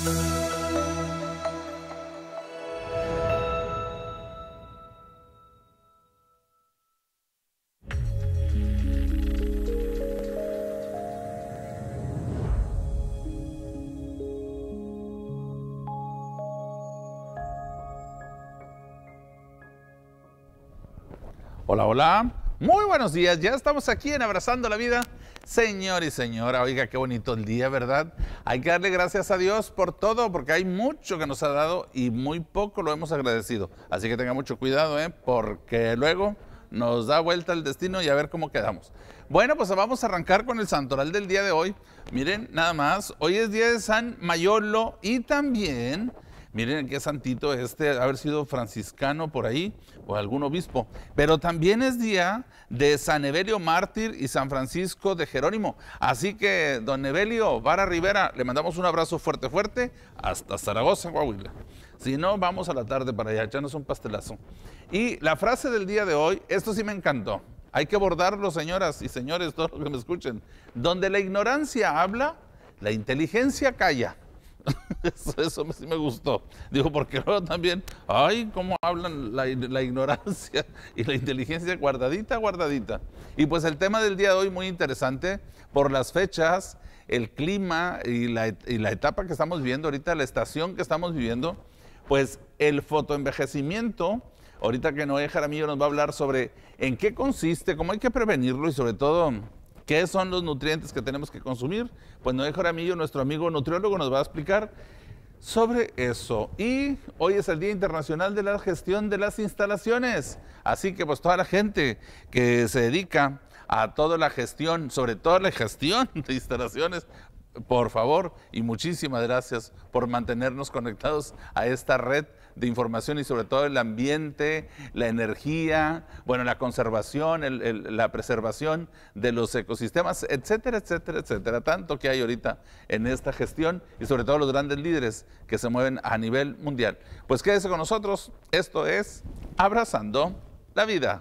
Hola, hola. Muy buenos días. Ya estamos aquí en Abrazando la Vida. Señor y señora, oiga, qué bonito el día, ¿verdad? Hay que darle gracias a Dios por todo, porque hay mucho que nos ha dado y muy poco lo hemos agradecido. Así que tenga mucho cuidado, porque luego nos da vuelta el destino y a ver cómo quedamos. Bueno, pues vamos a arrancar con el santoral del día de hoy. Miren, nada más, hoy es día de San Mayolo y también... Miren qué santito haber sido franciscano por ahí o algún obispo. Pero también es día de San Evelio Mártir y San Francisco de Jerónimo. Así que, don Evelio Vara Rivera, le mandamos un abrazo fuerte, fuerte, hasta Zaragoza, Coahuila. Si no, vamos a la tarde para allá, echarnos un pastelazo. Y la frase del día de hoy, esto sí me encantó. Hay que abordarlo, señoras y señores, todos los que me escuchen. Donde la ignorancia habla, la inteligencia calla. Eso sí me gustó. Digo, porque luego también, ay, cómo hablan la ignorancia y la inteligencia guardadita, guardadita. Y pues el tema del día de hoy muy interesante por las fechas, el clima y la etapa que estamos viviendo ahorita, la estación que estamos viviendo, pues el fotoenvejecimiento. Ahorita que Noé Jaramillo nos va a hablar sobre en qué consiste, cómo hay que prevenirlo y sobre todo qué son los nutrientes que tenemos que consumir. Pues Noé Jaramillo, nuestro amigo nutriólogo, nos va a explicar sobre eso. Y hoy es el Día Internacional de la Gestión de las Instalaciones. Así que pues toda la gente que se dedica a toda la gestión, sobre todo la gestión de instalaciones, por favor, y muchísimas gracias por mantenernos conectados a esta red de información y sobre todo el ambiente, la energía, bueno, la conservación, la preservación de los ecosistemas, etcétera, etcétera, etcétera. Tanto que hay ahorita en esta gestión y sobre todo los grandes líderes que se mueven a nivel mundial. Pues quédese con nosotros, esto es Abrazando la Vida.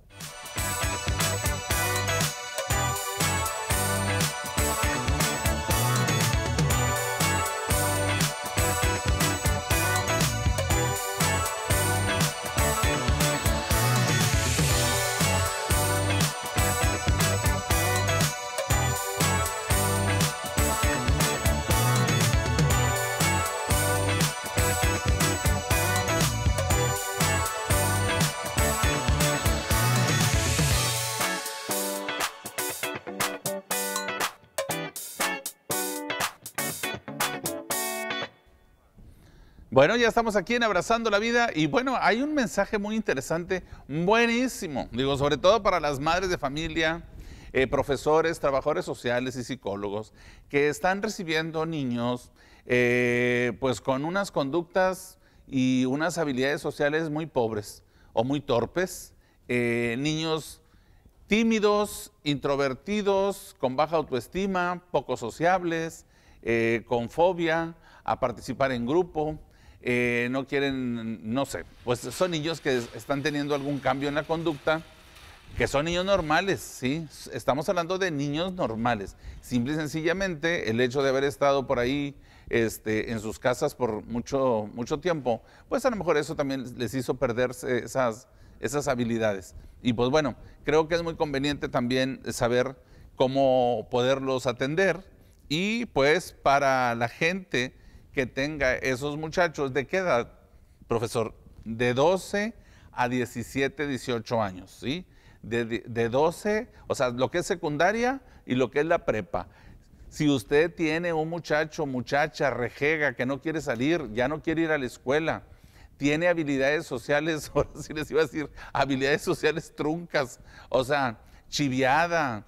Bueno, ya estamos aquí en Abrazando la Vida y bueno, hay un mensaje muy interesante, buenísimo, digo, sobre todo para las madres de familia, profesores, trabajadores sociales y psicólogos que están recibiendo niños pues con unas conductas y unas habilidades sociales muy pobres o muy torpes, niños tímidos, introvertidos, con baja autoestima, poco sociables, con fobia a participar en grupo. No quieren, no sé, pues son niños que están teniendo algún cambio en la conducta, que son niños normales, ¿sí? Estamos hablando de niños normales. Simple y sencillamente, el hecho de haber estado por ahí en sus casas por mucho tiempo, pues a lo mejor eso también les hizo perderse esas habilidades. Y pues bueno, creo que es muy conveniente también saber cómo poderlos atender y pues para la gente que tenga esos muchachos, ¿de qué edad, profesor? De 12 a 17, 18 años, ¿sí? De 12, o sea, lo que es secundaria y lo que es la prepa. Si usted tiene un muchacho, muchacha, rejega, que no quiere salir, ya no quiere ir a la escuela, tiene habilidades sociales, ahora sí les iba a decir, habilidades sociales truncas, o sea, chiviada,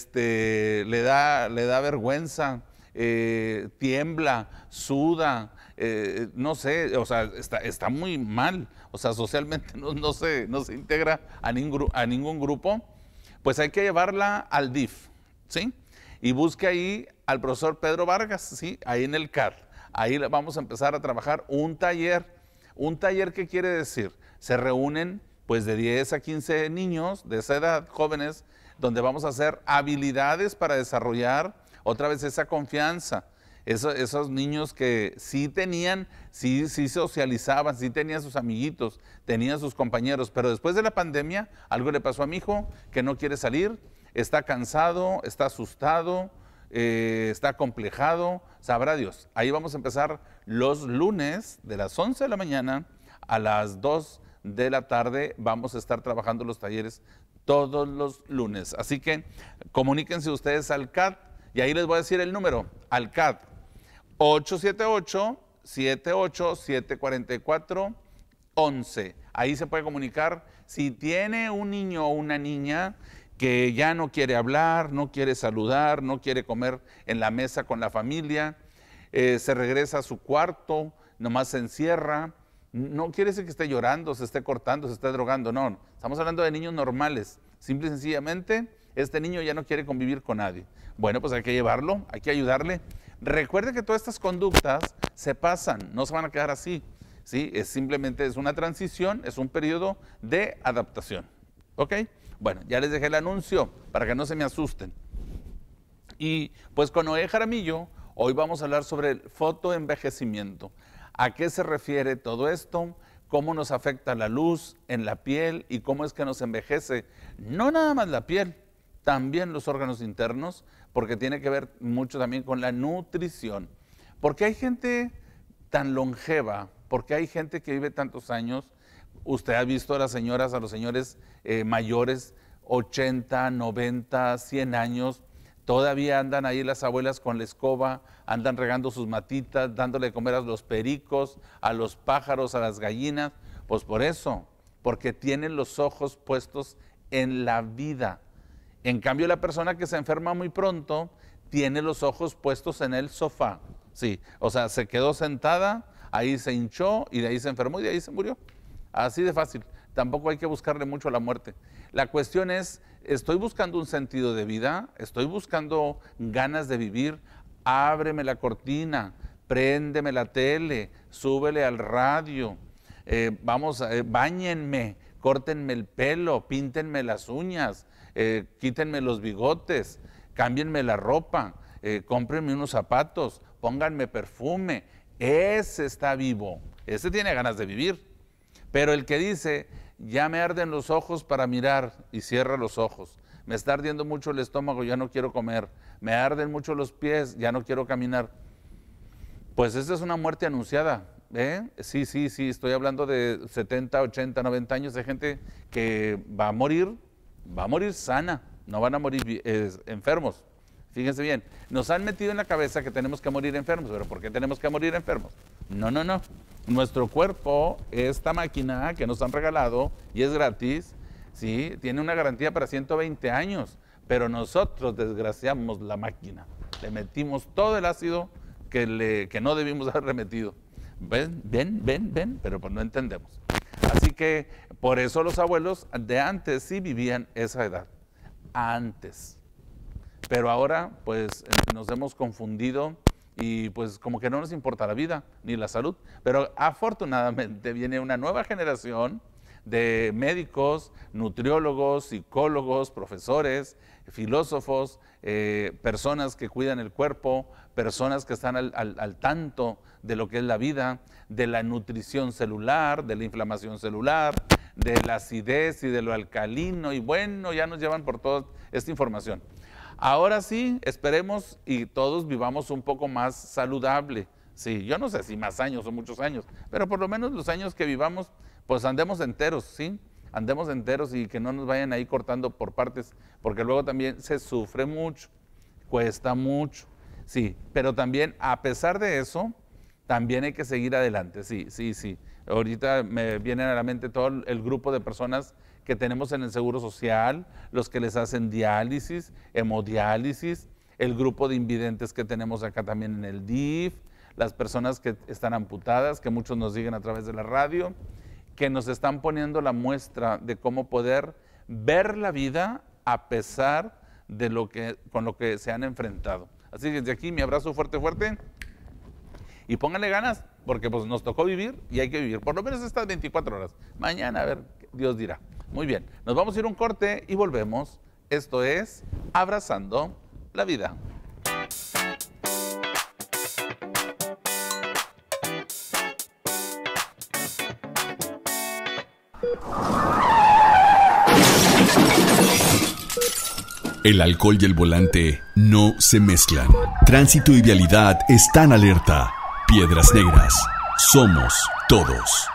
le da vergüenza, tiembla, suda, no sé, o sea, está muy mal, o sea, socialmente no se integra a ningún grupo, pues hay que llevarla al DIF, ¿sí? Y busque ahí al profesor Pedro Vargas, ¿sí? Ahí en el CAR. Ahí vamos a empezar a trabajar un taller. ¿Un taller qué quiere decir? Se reúnen pues de 10 a 15 niños de esa edad, jóvenes, donde vamos a hacer habilidades para desarrollar otra vez esa confianza, Esos niños que sí tenían, sí socializaban, sí tenían sus amiguitos, tenían sus compañeros, pero después de la pandemia algo le pasó a mi hijo que no quiere salir, está cansado, está asustado, está acomplejado, sabrá Dios. Ahí vamos a empezar los lunes de las 11 de la mañana a las 2 de la tarde. Vamos a estar trabajando los talleres todos los lunes. Así que comuníquense ustedes al CAT y ahí les voy a decir el número, al CAT 878-787-4411. Ahí se puede comunicar si tiene un niño o una niña que ya no quiere hablar, no quiere saludar, no quiere comer en la mesa con la familia, se regresa a su cuarto, nomás se encierra. No quiere decir que esté llorando, se esté cortando, se esté drogando, no. Estamos hablando de niños normales. Simple y sencillamente, este niño ya no quiere convivir con nadie. Bueno, pues hay que llevarlo, hay que ayudarle. Recuerde que todas estas conductas se pasan, no se van a quedar así. ¿Sí? Simplemente es una transición, es un periodo de adaptación. ¿Ok? Bueno, ya les dejé el anuncio para que no se me asusten. Y pues con Noé Jaramillo, hoy vamos a hablar sobre el fotoenvejecimiento. ¿A qué se refiere todo esto? ¿Cómo nos afecta la luz en la piel y cómo es que nos envejece? No nada más la piel, también los órganos internos, porque tiene que ver mucho también con la nutrición. Porque hay gente tan longeva, porque hay gente que vive tantos años. Usted ha visto a las señoras, a los señores mayores, 80, 90, 100 años, todavía andan ahí las abuelas con la escoba, andan regando sus matitas, dándole de comer a los pericos, a los pájaros, a las gallinas. Pues por eso, porque tienen los ojos puestos en la vida. En cambio, la persona que se enferma muy pronto tiene los ojos puestos en el sofá. Sí, o sea, se quedó sentada, ahí se hinchó y de ahí se enfermó y de ahí se murió. Así de fácil. Tampoco hay que buscarle mucho a la muerte. La cuestión es, estoy buscando un sentido de vida, estoy buscando ganas de vivir. Ábreme la cortina, préndeme la tele, súbele al radio, báñenme, córtenme el pelo, píntenme las uñas, quítenme los bigotes, cámbienme la ropa, cómprenme unos zapatos, pónganme perfume. Ese está vivo, ese tiene ganas de vivir. Pero el que dice, ya me arden los ojos para mirar y cierra los ojos, me está ardiendo mucho el estómago, ya no quiero comer, me arden mucho los pies, ya no quiero caminar, pues esa es una muerte anunciada. Sí, estoy hablando de 70, 80, 90 años de gente que va a morir sana, no van a morir enfermos. Fíjense bien, nos han metido en la cabeza que tenemos que morir enfermos, pero ¿por qué tenemos que morir enfermos? No. Nuestro cuerpo, esta máquina que nos han regalado y es gratis, ¿sí? Tiene una garantía para 120 años, pero nosotros desgraciamos la máquina. Le metimos todo el ácido que no debimos haber remetido. Ven, pero pues no entendemos. Así que por eso los abuelos de antes sí vivían esa edad, antes. Pero ahora pues nos hemos confundido y pues como que no nos importa la vida ni la salud. Pero afortunadamente viene una nueva generación de médicos, nutriólogos, psicólogos, profesores, filósofos, personas que cuidan el cuerpo, personas que están al tanto de lo que es la vida, de la nutrición celular, de la inflamación celular, de la acidez y de lo alcalino, y bueno, ya nos llevan por toda esta información. Ahora sí, esperemos y todos vivamos un poco más saludable. Sí, yo no sé si más años o muchos años, pero por lo menos los años que vivamos, pues andemos enteros, ¿sí? Andemos enteros y que no nos vayan ahí cortando por partes, porque luego también se sufre mucho, cuesta mucho, sí. Pero también, a pesar de eso, también hay que seguir adelante, sí. Ahorita me vienen a la mente todo el grupo de personas que tenemos en el Seguro Social, los que les hacen diálisis, hemodiálisis, el grupo de invidentes que tenemos acá también en el DIF, las personas que están amputadas, que muchos nos siguen a través de la radio, que nos están poniendo la muestra de cómo poder ver la vida a pesar de con lo que se han enfrentado. Así que desde aquí mi abrazo fuerte, fuerte, y pónganle ganas, porque pues nos tocó vivir y hay que vivir, por lo menos estas 24 horas. Mañana, a ver, Dios dirá. Muy bien, nos vamos a ir a un corte y volvemos. Esto es Abrazando la Vida. El alcohol y el volante no se mezclan. Tránsito y vialidad están alerta. Piedras Negras. Somos todos.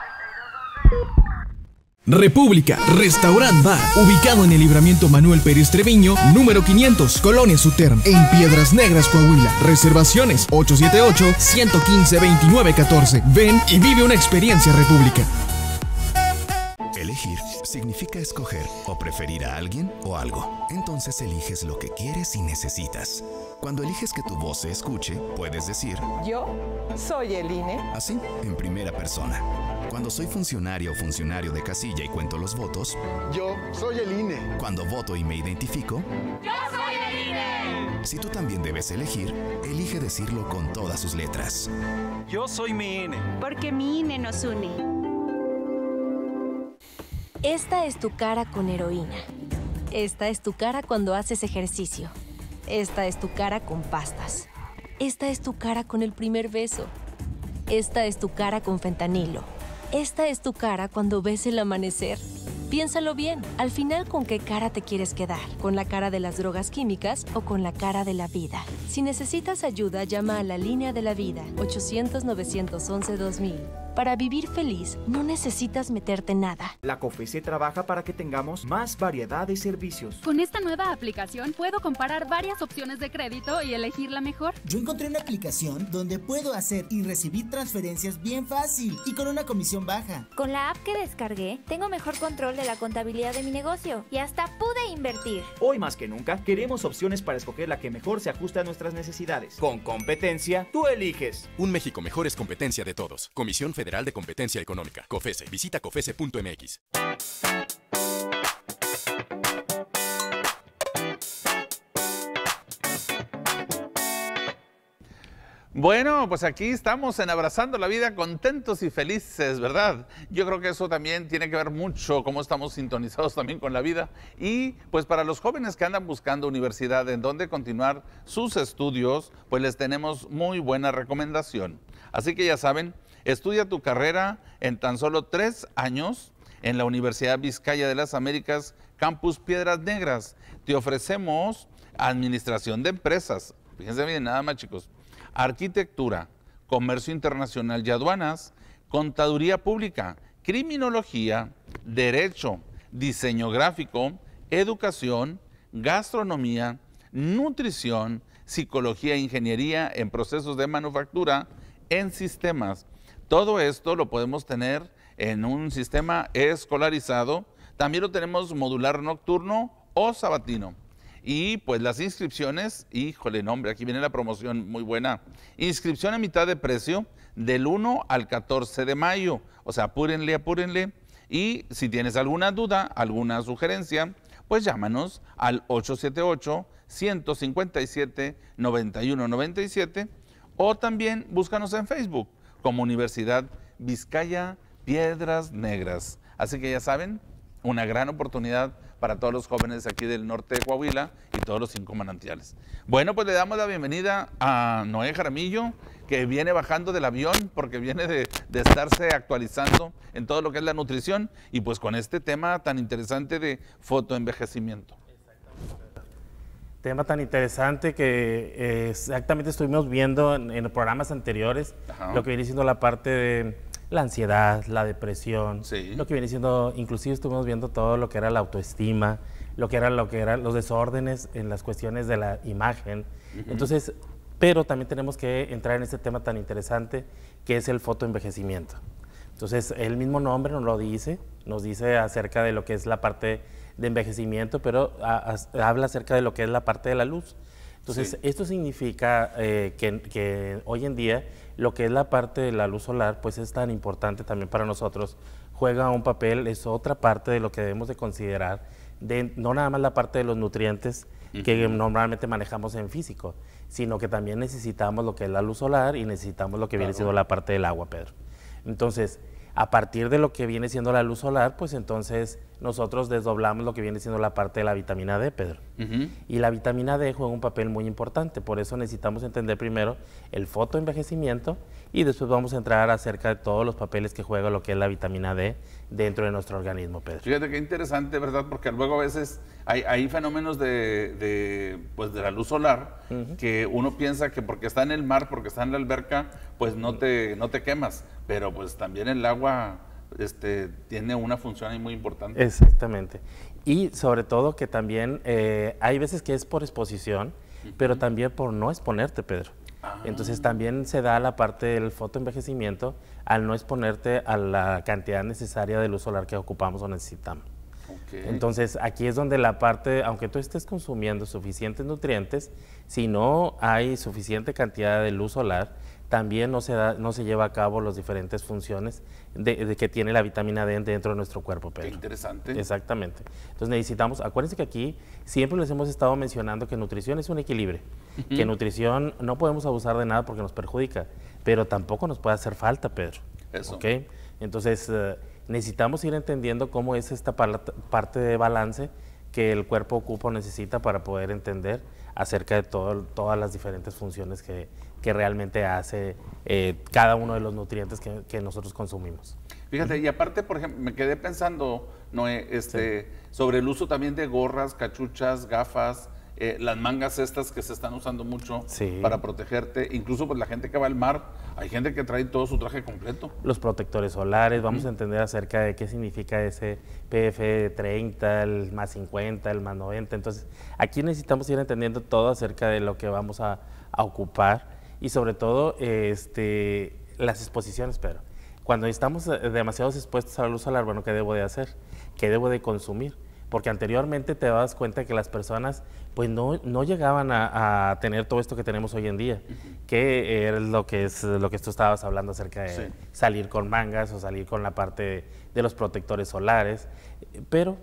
República, Restaurant Bar, ubicado en el Libramiento Manuel Pérez Treviño, número 500, Colonia Suterm, en Piedras Negras, Coahuila. Reservaciones 878-115-2914. Ven y vive una experiencia República. Elegir significa escoger o preferir a alguien o algo. Entonces eliges lo que quieres y necesitas. Cuando eliges que tu voz se escuche, puedes decir: yo soy el INE. Así, en primera persona. Cuando soy funcionario o funcionario de casilla y cuento los votos, yo soy el INE. Cuando voto y me identifico, yo soy el INE. Si tú también debes elegir, elige decirlo con todas sus letras. Yo soy mi INE. Porque mi INE nos une. Esta es tu cara con heroína. Esta es tu cara cuando haces ejercicio. Esta es tu cara con pastas. Esta es tu cara con el primer beso. Esta es tu cara con fentanilo. Esta es tu cara cuando ves el amanecer. Piénsalo bien, al final, ¿con qué cara te quieres quedar? ¿Con la cara de las drogas químicas o con la cara de la vida? Si necesitas ayuda, llama a la Línea de la Vida, 800-911-2000. Para vivir feliz, no necesitas meterte nada. La COFESE trabaja para que tengamos más variedad de servicios. Con esta nueva aplicación puedo comparar varias opciones de crédito y elegir la mejor. Yo encontré una aplicación donde puedo hacer y recibir transferencias bien fácil y con una comisión baja. Con la app que descargué, tengo mejor control de la contabilidad de mi negocio y hasta pude invertir. Hoy más que nunca, queremos opciones para escoger la que mejor se ajusta a nuestras necesidades. Con competencia, tú eliges. Un México mejor es competencia de todos. Comisión Federal de Competencia Económica. COFESE. Visita COFESE.mx. Bueno, pues aquí estamos en Abrazando la Vida, contentos y felices, ¿verdad? Yo creo que eso también tiene que ver mucho cómo estamos sintonizados también con la vida. Y pues para los jóvenes que andan buscando universidad en donde continuar sus estudios, pues les tenemos muy buena recomendación. Así que ya saben, estudia tu carrera en tan solo 3 años en la Universidad Vizcaya de las Américas, Campus Piedras Negras. Te ofrecemos administración de empresas, fíjense bien, nada más chicos, arquitectura, comercio internacional y aduanas, contaduría pública, criminología, derecho, diseño gráfico, educación, gastronomía, nutrición, psicología e ingeniería en procesos de manufactura, en sistemas. Todo esto lo podemos tener en un sistema escolarizado. También lo tenemos modular nocturno o sabatino. Y pues las inscripciones, híjole, no, hombre, aquí viene la promoción muy buena. Inscripción a mitad de precio del 1 al 14 de mayo. O sea, apúrenle, apúrenle. Y si tienes alguna duda, alguna sugerencia, pues llámanos al 878-157-9197 o también búscanos en Facebook como Universidad Vizcaya Piedras Negras. Así que ya saben, una gran oportunidad para todos los jóvenes aquí del norte de Coahuila y todos los 5 manantiales. Bueno, pues le damos la bienvenida a Noé Jaramillo, que viene bajando del avión porque viene de estarse actualizando en todo lo que es la nutrición y pues con este tema tan interesante de fotoenvejecimiento. Tema tan interesante que exactamente estuvimos viendo en los programas anteriores. Ajá. Lo que viene siendo la parte de la ansiedad, la depresión, sí. Lo que viene siendo, inclusive estuvimos viendo todo lo que era la autoestima, lo que eran los desórdenes en las cuestiones de la imagen. Entonces, pero también tenemos que entrar en este tema tan interesante que es el fotoenvejecimiento. Entonces, el mismo nombre nos dice acerca de lo que es la parte de envejecimiento, pero habla acerca de lo que es la parte de la luz. Entonces, sí. Esto significa que hoy en día lo que es la parte de la luz solar, pues es tan importante también para nosotros, juega un papel, es otra parte de lo que debemos de considerar, no nada más la parte de los nutrientes que normalmente manejamos en físico, sino que también necesitamos lo que es la luz solar y necesitamos lo que viene siendo la parte del agua, Pedro. Entonces, a partir de lo que viene siendo la luz solar, pues entonces nosotros desdoblamos lo que viene siendo la parte de la vitamina D, Pedro. Y la vitamina D juega un papel muy importante, por eso necesitamos entender primero el fotoenvejecimiento y después vamos a entrar acerca de todos los papeles que juega lo que es la vitamina D dentro de nuestro organismo, Pedro. Fíjate qué interesante, ¿verdad? Porque luego a veces hay fenómenos de la luz solar que uno piensa que porque está en el mar, porque está en la alberca, pues no te quemas, pero pues también el agua tiene una función ahí muy importante. Exactamente. Y sobre todo que también hay veces que es por exposición, pero también por no exponerte, Pedro. Entonces también se da la parte del fotoenvejecimiento al no exponerte a la cantidad necesaria de luz solar que ocupamos o necesitamos. Entonces aquí es donde la parte, aunque tú estés consumiendo suficientes nutrientes, si no hay suficiente cantidad de luz solar, también no se lleva a cabo las diferentes funciones de que tiene la vitamina D dentro de nuestro cuerpo, Pedro. Qué interesante. Exactamente. Entonces necesitamos, acuérdense que aquí siempre les hemos estado mencionando que nutrición es un equilibrio, que nutrición no podemos abusar de nada porque nos perjudica, pero tampoco nos puede hacer falta, Pedro. Eso. ¿Okay? Entonces necesitamos ir entendiendo cómo es esta parte de balance que el cuerpo ocupa o necesita para poder entender acerca de todas las diferentes funciones que realmente hace cada uno de los nutrientes que nosotros consumimos. Fíjate, y aparte, por ejemplo, me quedé pensando, Noé, sobre el uso también de gorras, cachuchas, gafas, las mangas estas que se están usando mucho para protegerte, incluso pues la gente que va al mar, hay gente que trae todo su traje completo. Los protectores solares, vamos a entender acerca de qué significa ese PF30, el más 50, el más 90, entonces aquí necesitamos ir entendiendo todo acerca de lo que vamos a ocupar y sobre todo las exposiciones, pero cuando estamos demasiado expuestos a la luz solar, bueno, ¿qué debo de hacer? ¿Qué debo de consumir? Porque anteriormente te dabas cuenta que las personas pues no llegaban a tener todo esto que tenemos hoy en día, que es lo que tú estabas hablando acerca de salir con mangas o salir con la parte de los protectores solares, pero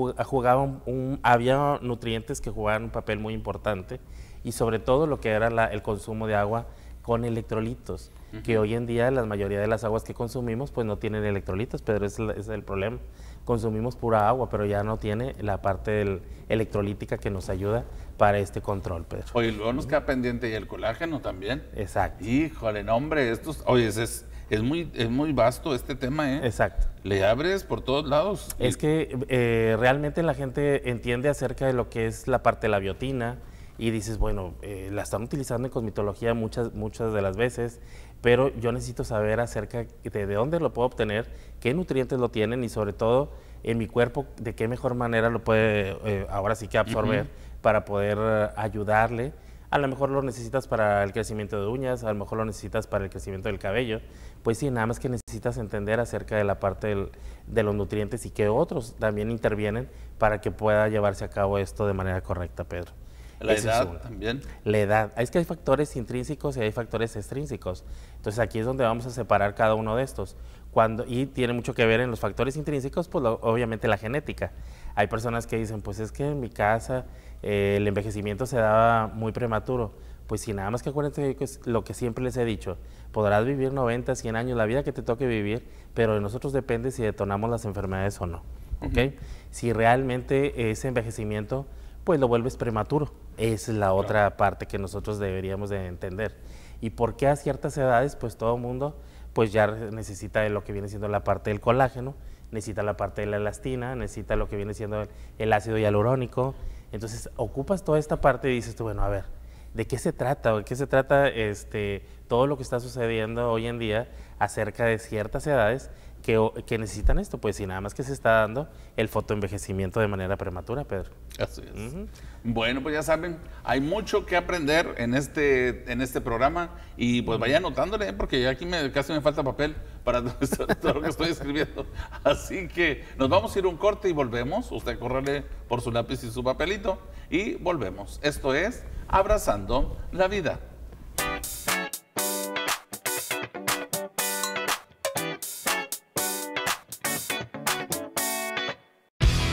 había nutrientes que jugaban un papel muy importante y sobre todo lo que era el consumo de agua con electrolitos, que hoy en día la mayoría de las aguas que consumimos pues no tienen electrolitos, pero ese es el problema. Consumimos pura agua, pero ya no tiene la parte electrolítica que nos ayuda para este control, Pedro. Oye, luego nos queda pendiente y el colágeno también. Exacto. Híjole, no, hombre, es muy vasto este tema, ¿eh? Exacto. Le abres por todos lados. Es que realmente la gente entiende acerca de lo que es la parte de la biotina y dices, bueno, la están utilizando en cosmetología muchas de las veces, pero yo necesito saber acerca de dónde lo puedo obtener, qué nutrientes lo tienen y sobre todo en mi cuerpo de qué mejor manera lo puede ahora sí que absorber para poder ayudarle. A lo mejor lo necesitas para el crecimiento de uñas, a lo mejor lo necesitas para el crecimiento del cabello. Pues sí, nada más que necesitas entender acerca de la parte de los nutrientes y que otros también intervienen para que pueda llevarse a cabo esto de manera correcta, Pedro. La edad también. La edad. Es que hay factores intrínsecos y hay factores extrínsecos. Entonces aquí es donde vamos a separar cada uno de estos. Y tiene mucho que ver en los factores intrínsecos, pues obviamente la genética. Hay personas que dicen, pues es que en mi casa el envejecimiento se daba muy prematuro. Pues si nada más que acuérdense que es lo que siempre les he dicho, podrás vivir 90, 100 años, la vida que te toque vivir, pero de nosotros depende si detonamos las enfermedades o no. ¿Okay? Si realmente ese envejecimiento pues lo vuelves prematuro. Esa es la otra parte que nosotros deberíamos de entender. ¿Y por qué a ciertas edades? Pues todo el mundo pues ya necesita de lo que viene siendo la parte del colágeno, necesita la parte de la elastina, necesita lo que viene siendo el ácido hialurónico. Entonces ocupas toda esta parte y dices tú, bueno, a ver, ¿de qué se trata? ¿De qué se trata todo lo que está sucediendo hoy en día acerca de ciertas edades que necesitan esto? Pues si nada más que se está dando el fotoenvejecimiento de manera prematura, Pedro. Así es. Bueno, pues ya saben, hay mucho que aprender en este programa y pues vaya anotándole, porque ya aquí casi me falta papel para todo lo que estoy escribiendo. Así que nos vamos a ir un corte y volvemos. Usted córrele por su lápiz y su papelito y volvemos. Esto es Abrazando la Vida.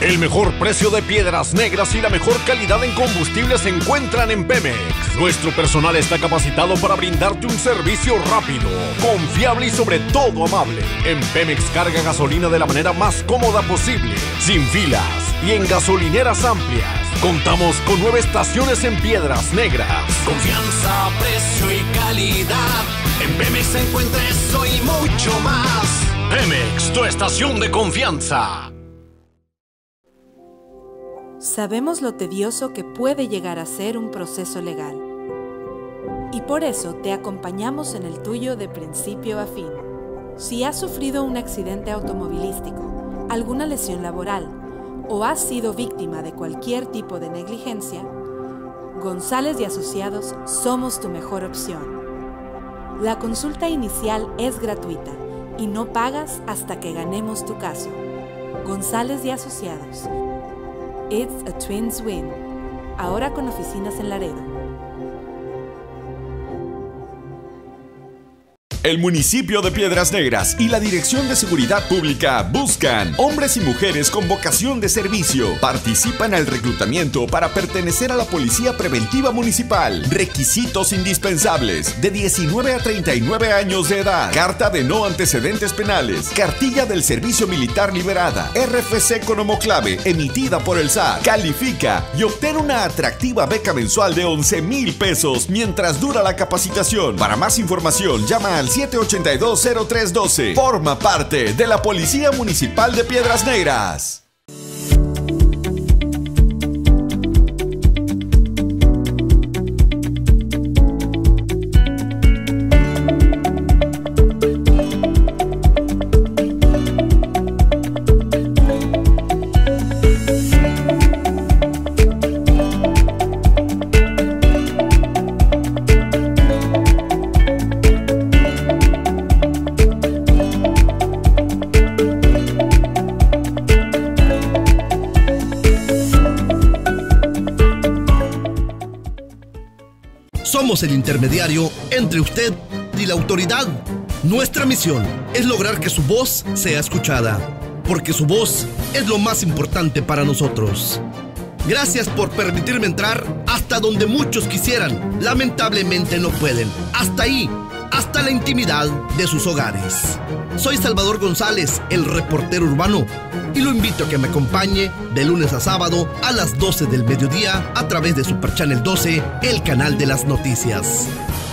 El mejor precio de piedras negras y la mejor calidad en combustible se encuentran en Pemex. Nuestro personal está capacitado para brindarte un servicio rápido, confiable y sobre todo amable. En Pemex carga gasolina de la manera más cómoda posible, sin filas y en gasolineras amplias. Contamos con 9 estaciones en Piedras Negras. Confianza, precio y calidad. En Pemex se encuentra eso y mucho más. Pemex, tu estación de confianza. Sabemos lo tedioso que puede llegar a ser un proceso legal. Y por eso te acompañamos en el tuyo de principio a fin. Si has sufrido un accidente automovilístico, alguna lesión laboral o has sido víctima de cualquier tipo de negligencia, González y Asociados somos tu mejor opción. La consulta inicial es gratuita y no pagas hasta que ganemos tu caso. González y Asociados. It's a Twins Win. Ahora con oficinas en Laredo. El municipio de Piedras Negras y la Dirección de Seguridad Pública buscan hombres y mujeres con vocación de servicio. Participan al reclutamiento para pertenecer a la Policía Preventiva Municipal. Requisitos indispensables: de 19 a 39 años de edad, carta de no antecedentes penales, cartilla del servicio militar liberada, RFC con homoclave emitida por el SAT. Califica y obtén una atractiva beca mensual de 11,000 pesos mientras dura la capacitación. Para más información, llama al 782-0312. Forma parte de la Policía Municipal de Piedras Negras. Somos el intermediario entre usted y la autoridad. Nuestra misión es lograr que su voz sea escuchada, porque su voz es lo más importante para nosotros. Gracias por permitirme entrar hasta donde muchos quisieran. Lamentablemente no pueden. Hasta ahí, hasta la intimidad de sus hogares. Soy Salvador González, el reportero urbano, y lo invito a que me acompañe de lunes a sábado a las 12 del mediodía a través de Super Channel 12, el canal de las noticias.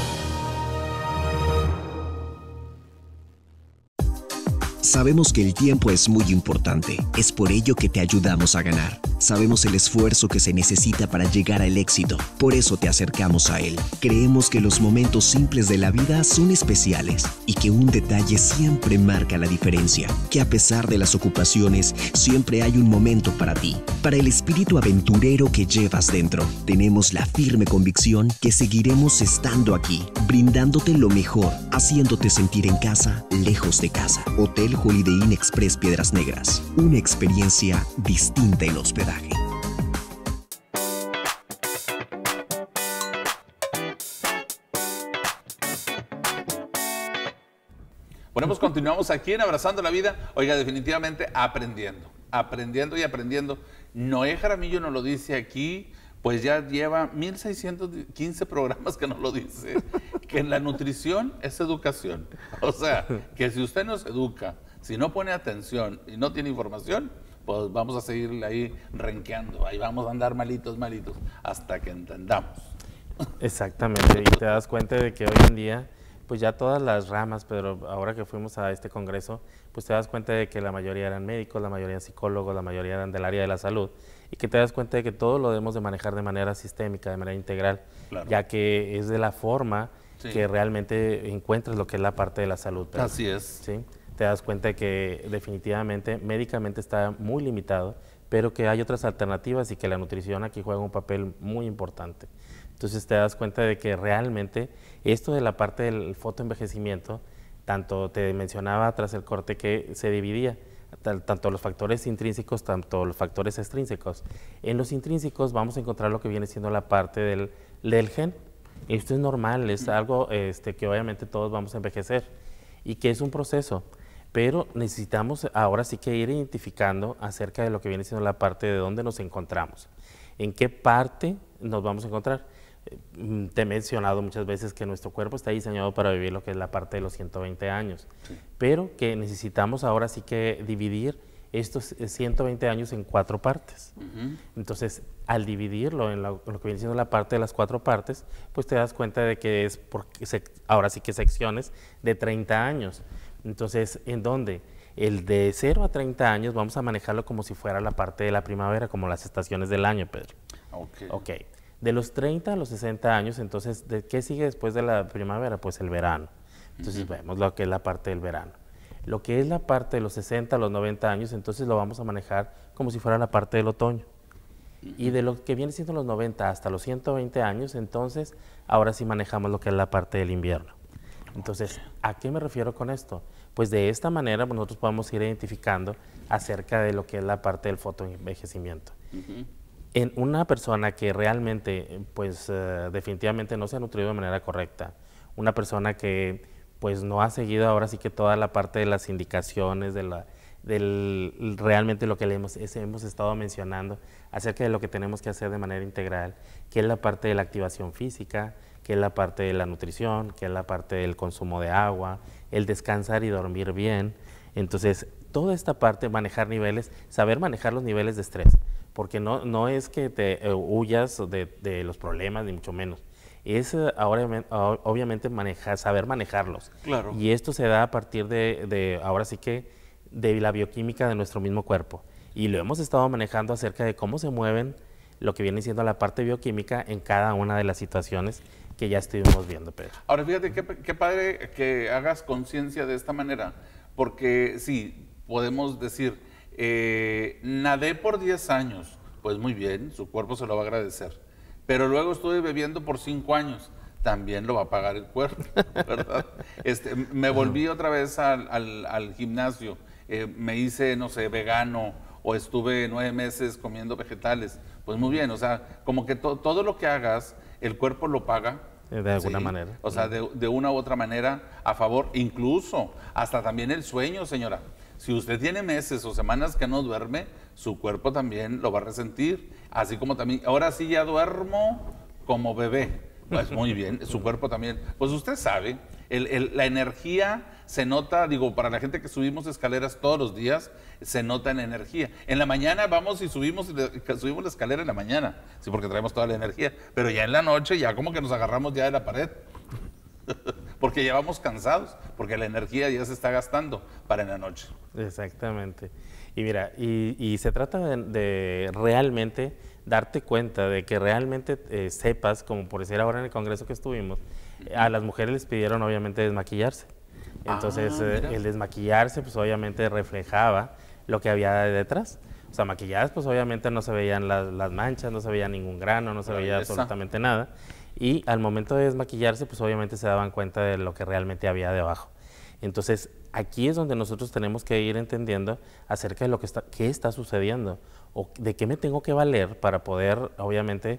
Sabemos que el tiempo es muy importante, es por ello que te ayudamos a ganar. Sabemos el esfuerzo que se necesita para llegar al éxito, por eso te acercamos a él. Creemos que los momentos simples de la vida son especiales y que un detalle siempre marca la diferencia, que a pesar de las ocupaciones, siempre hay un momento para ti, para el espíritu aventurero que llevas dentro. Tenemos la firme convicción que seguiremos estando aquí, brindándote lo mejor, haciéndote sentir en casa, lejos de casa. Hotel Holiday Inn Express Piedras Negras, una experiencia distinta en hospedaje. Bueno, pues continuamos aquí en Abrazando la Vida. Oiga, definitivamente aprendiendo y aprendiendo. Noé Jaramillo nos lo dice aquí, pues ya lleva 1615 programas que nos lo dice, que en la nutrición es educación. O sea, que si usted no se educa, si no pone atención y no tiene información, pues vamos a seguirle ahí renqueando, ahí vamos a andar malitos, hasta que entendamos. Exactamente, y te das cuenta de que hoy en día, pues ya todas las ramas, pero ahora que fuimos a este congreso, pues te das cuenta de que la mayoría eran médicos, la mayoría eran psicólogos, la mayoría eran del área de la salud, y que te das cuenta de que todo lo debemos de manejar de manera sistémica, de manera integral, claro, ya que es de la forma que realmente encuentras lo que es la parte de la salud. Pero, así es. ¿sí? Te das cuenta de que definitivamente médicamente está muy limitado, pero que hay otras alternativas y que la nutrición aquí juega un papel muy importante. Entonces te das cuenta de que realmente esto de la parte del fotoenvejecimiento, tanto te mencionaba tras el corte que se dividía, tanto los factores intrínsecos, tanto los factores extrínsecos. En los intrínsecos vamos a encontrar lo que viene siendo la parte del gen. Esto es normal, es algo que obviamente todos vamos a envejecer y que es un proceso. pero necesitamos ahora sí que ir identificando acerca de lo que viene siendo la parte de dónde nos encontramos, en qué parte nos vamos a encontrar. Te he mencionado muchas veces que nuestro cuerpo está diseñado para vivir lo que es la parte de los 120 años, pero que necesitamos ahora sí que dividir estos 120 años en 4 partes. Entonces, al dividirlo en lo que viene siendo la parte de las 4 partes, pues te das cuenta de que es ahora sí que secciones de 30 años. Entonces, ¿en dónde? El de 0 a 30 años vamos a manejarlo como si fuera la parte de la primavera, como las estaciones del año, Pedro. Ok. De los 30 a los 60 años, entonces, ¿de qué sigue después de la primavera? Pues el verano. Entonces, vemos lo que es la parte del verano. Lo que es la parte de los 60 a los 90 años, entonces lo vamos a manejar como si fuera la parte del otoño. Y de lo que viene siendo los 90 hasta los 120 años, entonces, ahora sí manejamos lo que es la parte del invierno. Entonces, ¿a qué me refiero con esto? Pues de esta manera pues, nosotros podemos ir identificando acerca de lo que es la parte del fotoenvejecimiento. En una persona que realmente, pues definitivamente no se ha nutrido de manera correcta, una persona que pues no ha seguido ahora sí que toda la parte de las indicaciones, realmente lo que hemos estado mencionando acerca de lo que tenemos que hacer de manera integral, que es la parte de la activación física, que es la parte de la nutrición, que es la parte del consumo de agua, el descansar y dormir bien. Entonces, toda esta parte, manejar niveles, saber manejar los niveles de estrés, porque no es que te huyas de los problemas, ni mucho menos. Es obviamente saber manejarlos. Claro. Y esto se da a partir ahora sí que, de la bioquímica de nuestro mismo cuerpo. Y lo hemos estado manejando acerca de cómo se mueven lo que viene siendo la parte bioquímica en cada una de las situaciones que ya estuvimos viendo, Pedro. Ahora, fíjate qué padre que hagas conciencia de esta manera, porque sí, podemos decir, nadé por 10 años, pues muy bien, su cuerpo se lo va a agradecer, pero luego estuve bebiendo por 5 años, también lo va a pagar el cuerpo, ¿verdad? Me volví otra vez al gimnasio, me hice, no sé, vegano, o estuve 9 meses comiendo vegetales, pues muy bien, o sea, como que todo lo que hagas, el cuerpo lo paga. De alguna manera. O sea, de una u otra manera a favor, incluso hasta también el sueño, señora. Si usted tiene meses o semanas que no duerme, su cuerpo también lo va a resentir. Así como también, ahora sí ya duermo como bebé. Pues muy bien, su cuerpo también. Pues usted sabe, la energía se nota, digo, para la gente que subimos escaleras todos los días, se nota en energía. En la mañana vamos y subimos la escalera en la mañana, sí, porque traemos toda la energía. Pero ya en la noche, ya como que nos agarramos ya de la pared. Porque ya vamos cansados, porque la energía ya se está gastando para en la noche. Exactamente. Y mira, y se trata de realmente darte cuenta de que realmente sepas, como por decir ahora en el congreso que estuvimos, a las mujeres les pidieron obviamente desmaquillarse. Entonces el desmaquillarse pues obviamente reflejaba lo que había detrás. O sea, maquilladas pues obviamente no se veían las manchas, no se veía ningún grano, no se veía absolutamente nada. Y al momento de desmaquillarse pues obviamente se daban cuenta de lo que realmente había debajo. Entonces aquí es donde nosotros tenemos que ir entendiendo acerca de lo que qué está sucediendo o de qué me tengo que valer para poder obviamente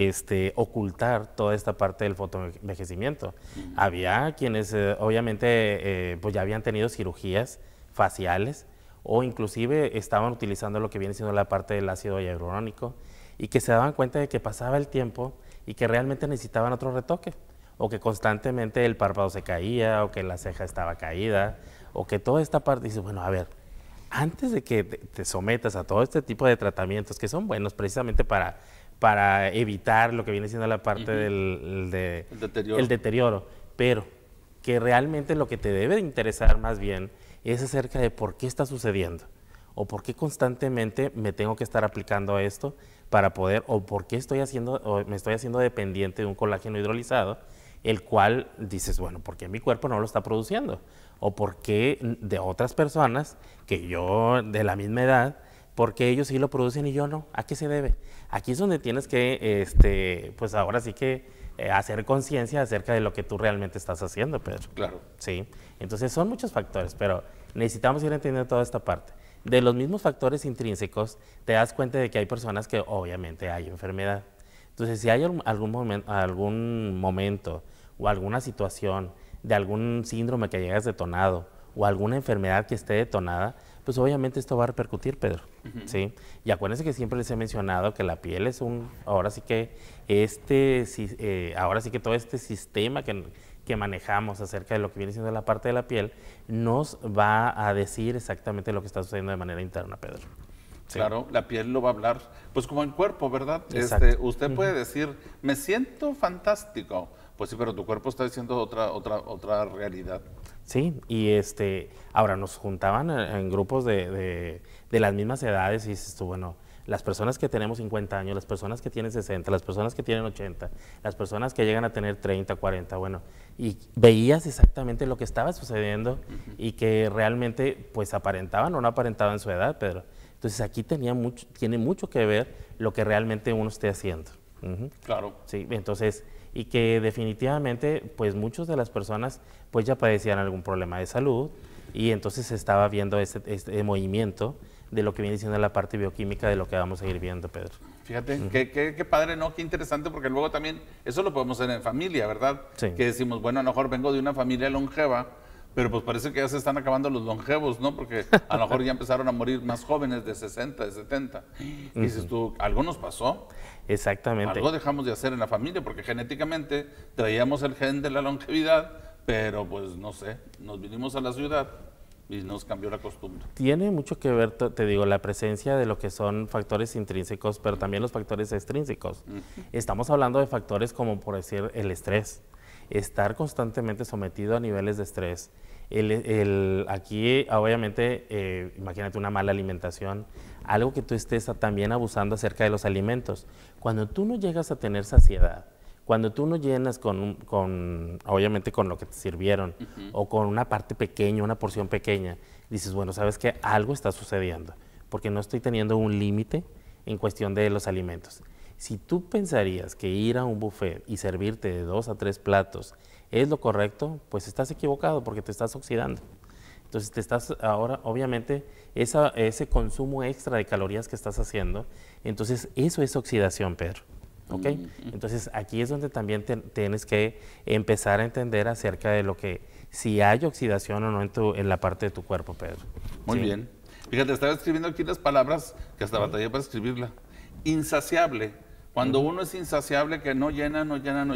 ocultar toda esta parte del fotoenvejecimiento. Había quienes obviamente pues ya habían tenido cirugías faciales o inclusive estaban utilizando lo que viene siendo la parte del ácido hialurónico y que se daban cuenta de que pasaba el tiempo y que realmente necesitaban otro retoque, o que constantemente el párpado se caía, o que la ceja estaba caída, o que toda esta parte, dices, bueno, a ver, antes de que te sometas a todo este tipo de tratamientos que son buenos precisamente para evitar lo que viene siendo la parte del deterioro, pero que realmente lo que te debe de interesar más bien es acerca de por qué está sucediendo, o por qué constantemente me tengo que estar aplicando esto para poder, o por qué me estoy haciendo dependiente de un colágeno hidrolizado, el cual dices, bueno, ¿por qué mi cuerpo no lo está produciendo? O por qué de otras personas, que yo de la misma edad, ¿por qué ellos sí lo producen y yo no? ¿A qué se debe? Aquí es donde tienes que, pues ahora sí que hacer conciencia acerca de lo que tú realmente estás haciendo, Pedro. Claro. Sí, entonces son muchos factores, pero necesitamos ir entendiendo toda esta parte. De los mismos factores intrínsecos, te das cuenta de que hay personas que obviamente hay enfermedad. Entonces, si hay algún momento o alguna situación de algún síndrome que hayas detonado o alguna enfermedad que esté detonada, pues obviamente esto va a repercutir, Pedro. ¿Sí? Y acuérdense que siempre les he mencionado que la piel es ahora sí que todo este sistema que manejamos acerca de lo que viene siendo la parte de la piel, nos va a decir exactamente lo que está sucediendo de manera interna, Pedro. Sí. Claro, la piel lo va a hablar, pues como el cuerpo, ¿verdad? Usted puede decir, me siento fantástico. Pues sí, pero tu cuerpo está diciendo otra realidad. Sí, y ahora nos juntaban en grupos de las mismas edades y dices tú, bueno, las personas que tenemos 50 años, las personas que tienen 60, las personas que tienen 80, las personas que llegan a tener 30, 40, bueno, y veías exactamente lo que estaba sucediendo y que realmente pues aparentaban o no aparentaban su edad, Pedro. Entonces aquí tiene mucho que ver lo que realmente uno esté haciendo. Claro. Sí, entonces, y que definitivamente pues muchas de las personas pues ya padecían algún problema de salud y entonces se estaba viendo este movimiento de lo que viene siendo la parte bioquímica de lo que vamos a ir viendo, Pedro. Fíjate, qué padre, ¿no? Qué interesante, porque luego también, eso lo podemos hacer en familia, ¿verdad? Sí. Que decimos, bueno, a lo mejor vengo de una familia longeva, pero pues parece que ya se están acabando los longevos, ¿no? Porque a lo mejor ya empezaron a morir más jóvenes de 60, de 70. Y dices tú, ¿algo nos pasó? Exactamente. Algo dejamos de hacer en la familia, porque genéticamente traíamos el gen de la longevidad, pero pues no sé, nos vinimos a la ciudad y nos cambió la costumbre. Tiene mucho que ver, te digo, la presencia de lo que son factores intrínsecos, pero también los factores extrínsecos. Estamos hablando de factores como, por decir, el estrés, estar constantemente sometido a niveles de estrés. Aquí, obviamente, imagínate una mala alimentación, algo que tú estés también abusando acerca de los alimentos. Cuando tú no llegas a tener saciedad, cuando tú no llenas obviamente con lo que te sirvieron o con una parte pequeña, una porción pequeña, dices, bueno, ¿sabes qué? Algo está sucediendo porque no estoy teniendo un límite en cuestión de los alimentos. Si tú pensarías que ir a un buffet y servirte de 2 a 3 platos es lo correcto, pues estás equivocado porque te estás oxidando. Entonces ahora, obviamente, ese consumo extra de calorías que estás haciendo, entonces eso es oxidación, Pedro. ¿Ok? Entonces aquí es donde también tienes que empezar a entender acerca de lo que, si hay oxidación o no en la parte de tu cuerpo, Pedro. Muy bien. Fíjate, estaba escribiendo aquí las palabras que hasta batallé para escribirla. Insaciable. Cuando uno es insaciable, que no llena,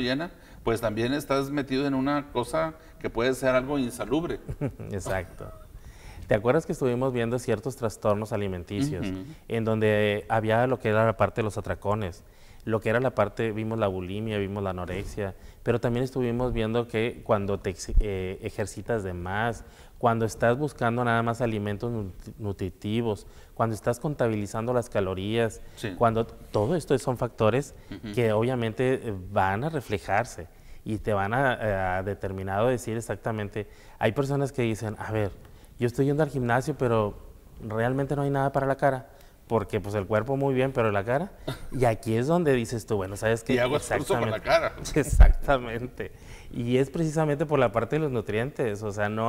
pues también estás metido en una cosa que puede ser algo insalubre. Exacto. ¿Te acuerdas que estuvimos viendo ciertos trastornos alimenticios en donde había lo que era la parte de los atracones? Lo que era la parte, vimos la bulimia, vimos la anorexia, pero también estuvimos viendo que cuando te ejercitas de más, cuando estás buscando nada más alimentos nutritivos, cuando estás contabilizando las calorías, cuando todo esto son factores que obviamente van a reflejarse y te van a determinado decir exactamente. Hay personas que dicen, a ver, yo estoy yendo al gimnasio, pero realmente no hay nada para la cara. Porque pues el cuerpo muy bien, pero la cara. Y aquí es donde dices tú, bueno, ¿sabes qué? Y hago esfuerzo por la cara. Exactamente. Y es precisamente por la parte de los nutrientes. O sea,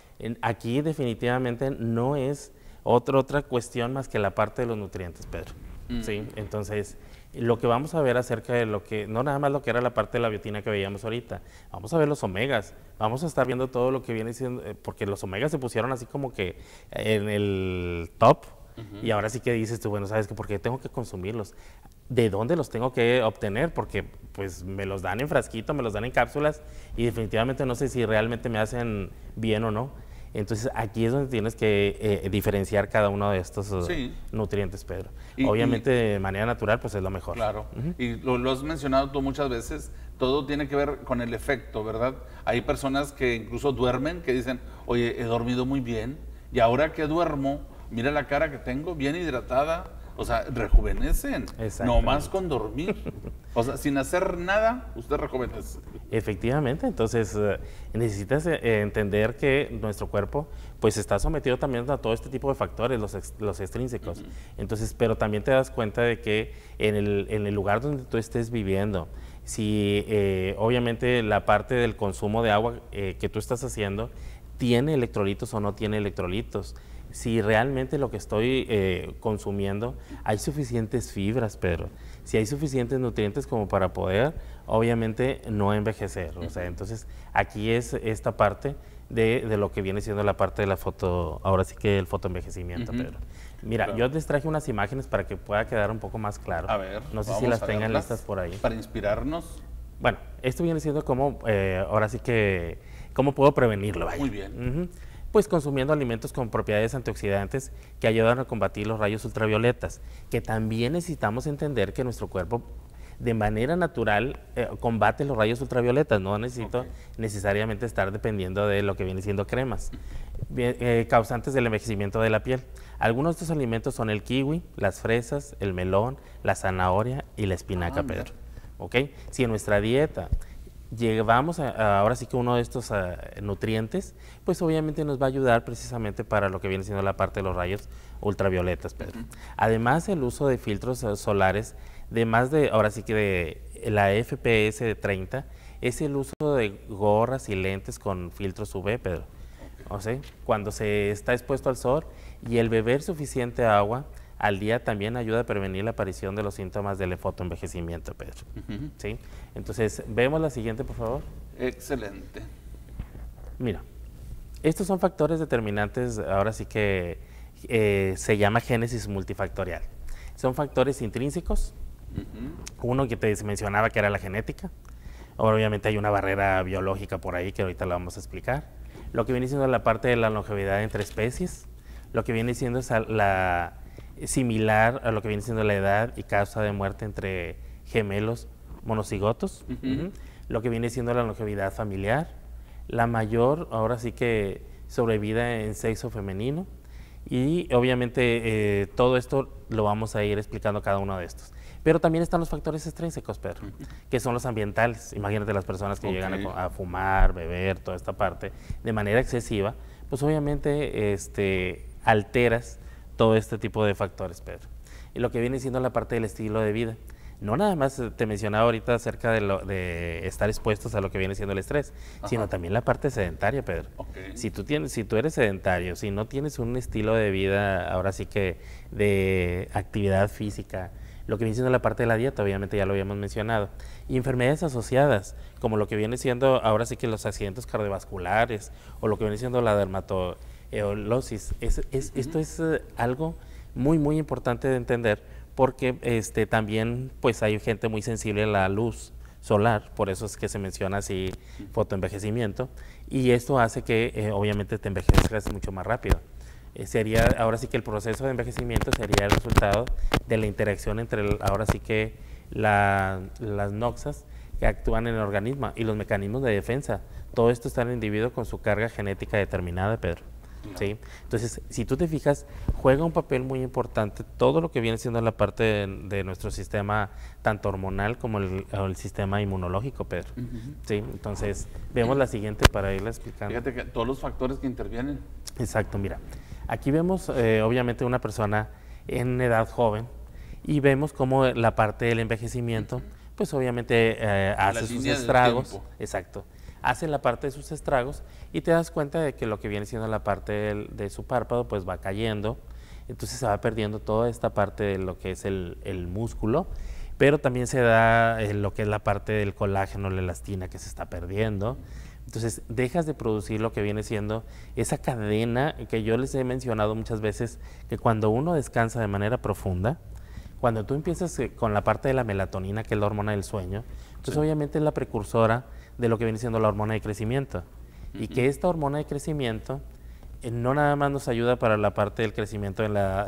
aquí definitivamente no es otra cuestión más que la parte de los nutrientes, Pedro. ¿Sí? Entonces, lo que vamos a ver acerca de lo que, no nada más lo que era la parte de la biotina que veíamos ahorita, vamos a ver los omegas, vamos a estar viendo todo lo que viene siendo, porque los omegas se pusieron así como que en el top. Y ahora sí que dices tú, bueno, ¿sabes qué? ¿Por qué tengo que consumirlos? ¿De dónde los tengo que obtener? Porque pues me los dan en frasquito, me los dan en cápsulas y definitivamente no sé si realmente me hacen bien o no. Entonces aquí es donde tienes que diferenciar cada uno de estos nutrientes, Pedro. Obviamente de manera natural pues es lo mejor. Claro, y lo has mencionado tú muchas veces, todo tiene que ver con el efecto, ¿verdad? Hay personas que incluso duermen, que dicen, oye, he dormido muy bien y ahora que duermo, mira la cara que tengo, bien hidratada, o sea, rejuvenecen, no más con dormir. O sea, sin hacer nada, usted rejuvenece. Efectivamente, entonces necesitas entender que nuestro cuerpo pues está sometido también a todo este tipo de factores, los extrínsecos. Entonces, pero también te das cuenta de que en el lugar donde tú estés viviendo, si obviamente la parte del consumo de agua que tú estás haciendo tiene electrolitos o no tiene electrolitos. Si realmente lo que estoy consumiendo, hay suficientes fibras, Pedro. Si hay suficientes nutrientes como para poder, obviamente, no envejecer. O sea, entonces, aquí es esta parte de lo que viene siendo la parte de la foto, ahora sí que el fotoenvejecimiento, Pedro. Mira, yo les traje unas imágenes para que pueda quedar un poco más claro. A ver, no sé si las tengan listas por ahí. Para inspirarnos. Bueno, esto viene siendo como, ahora sí que, ¿cómo puedo prevenirlo? Vaya. Muy bien. Pues consumiendo alimentos con propiedades antioxidantes que ayudan a combatir los rayos ultravioletas, que también necesitamos entender que nuestro cuerpo de manera natural combate los rayos ultravioletas, no necesito necesariamente estar dependiendo de lo que viene siendo cremas. Causantes del envejecimiento de la piel. Algunos de estos alimentos son el kiwi, las fresas, el melón, la zanahoria y la espinaca, Pedro. Si en nuestra dieta llevamos ahora sí que uno de estos nutrientes, pues obviamente nos va a ayudar precisamente para lo que viene siendo la parte de los rayos ultravioletas, Pedro. Además, el uso de filtros solares de más de, ahora sí que de la FPS de 30, es el uso de gorras y lentes con filtros UV, Pedro. Cuando se está expuesto al sol, y el beber suficiente agua al día también ayuda a prevenir la aparición de los síntomas del fotoenvejecimiento, Pedro. ¿Sí? Entonces, vemos la siguiente, por favor. Excelente. Mira, estos son factores determinantes, ahora sí que se llama génesis multifactorial. Son factores intrínsecos. Uno que te mencionaba que era la genética. Obviamente hay una barrera biológica por ahí que ahorita la vamos a explicar. Lo que viene siendo la parte de la longevidad entre especies. Lo que viene siendo es similar a lo que viene siendo la edad y causa de muerte entre gemelos monocigotos. Lo que viene siendo la longevidad familiar. La mayor, ahora sí que sobrevida en sexo femenino. Y obviamente todo esto lo vamos a ir explicando cada uno de estos. Pero también están los factores extrínsecos, Pedro, que son los ambientales. Imagínate las personas que llegan a fumar, beber, toda esta parte, de manera excesiva, pues obviamente alteras todo este tipo de factores, Pedro. Y lo que viene siendo la parte del estilo de vida. No nada más te mencionaba ahorita acerca de estar expuestos a lo que viene siendo el estrés, sino también la parte sedentaria, Pedro. Si tú eres sedentario, si no tienes un estilo de vida, ahora sí que de actividad física, lo que viene siendo la parte de la dieta, obviamente ya lo habíamos mencionado, y enfermedades asociadas, como lo que viene siendo ahora sí que los accidentes cardiovasculares, o lo que viene siendo la dermatoeolosis. Esto es algo muy, muy importante de entender, porque también pues hay gente muy sensible a la luz solar, por eso es que se menciona así fotoenvejecimiento, y esto hace que obviamente te envejezcas mucho más rápido. Sería, ahora sí que el proceso de envejecimiento sería el resultado de la interacción entre ahora sí que las noxas que actúan en el organismo y los mecanismos de defensa. Todo esto está en el individuo con su carga genética determinada, Pedro. ¿Sí? Entonces, si tú te fijas, juega un papel muy importante todo lo que viene siendo la parte de nuestro sistema, tanto hormonal como el sistema inmunológico, Pedro. ¿Sí? Entonces, vemos la siguiente para irla explicando. Fíjate que todos los factores que intervienen. Exacto, mira. Aquí vemos, obviamente, una persona en edad joven y vemos cómo la parte del envejecimiento, pues obviamente hace sus estragos. Exacto. Hace la parte de sus estragos y te das cuenta de que lo que viene siendo la parte de su párpado pues va cayendo, entonces se va perdiendo toda esta parte de lo que es el músculo, pero también se da lo que es la parte del colágeno, la elastina que se está perdiendo. Entonces dejas de producir lo que viene siendo esa cadena que yo les he mencionado muchas veces, que cuando uno descansa de manera profunda, cuando tú empiezas con la parte de la melatonina, que es la hormona del sueño, entonces obviamente es la precursora de lo que viene siendo la hormona de crecimiento. Y que esta hormona de crecimiento no nada más nos ayuda para la parte del crecimiento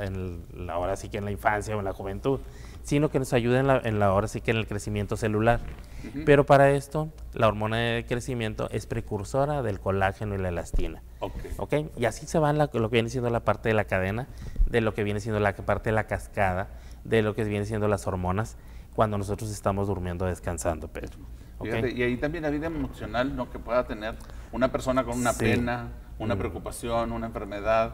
ahora sí que en la infancia o en la juventud, sino que nos ayuda ahora sí que en el crecimiento celular. Pero para esto, la hormona de crecimiento es precursora del colágeno y la elastina. Y así se va lo que viene siendo la parte de la cadena, de lo que viene siendo la parte de la cascada, de lo que viene siendo las hormonas, cuando nosotros estamos durmiendo, descansando, Pedro. Fíjate, y ahí también la vida emocional, ¿no?, que pueda tener una persona con una pena, una preocupación, una enfermedad,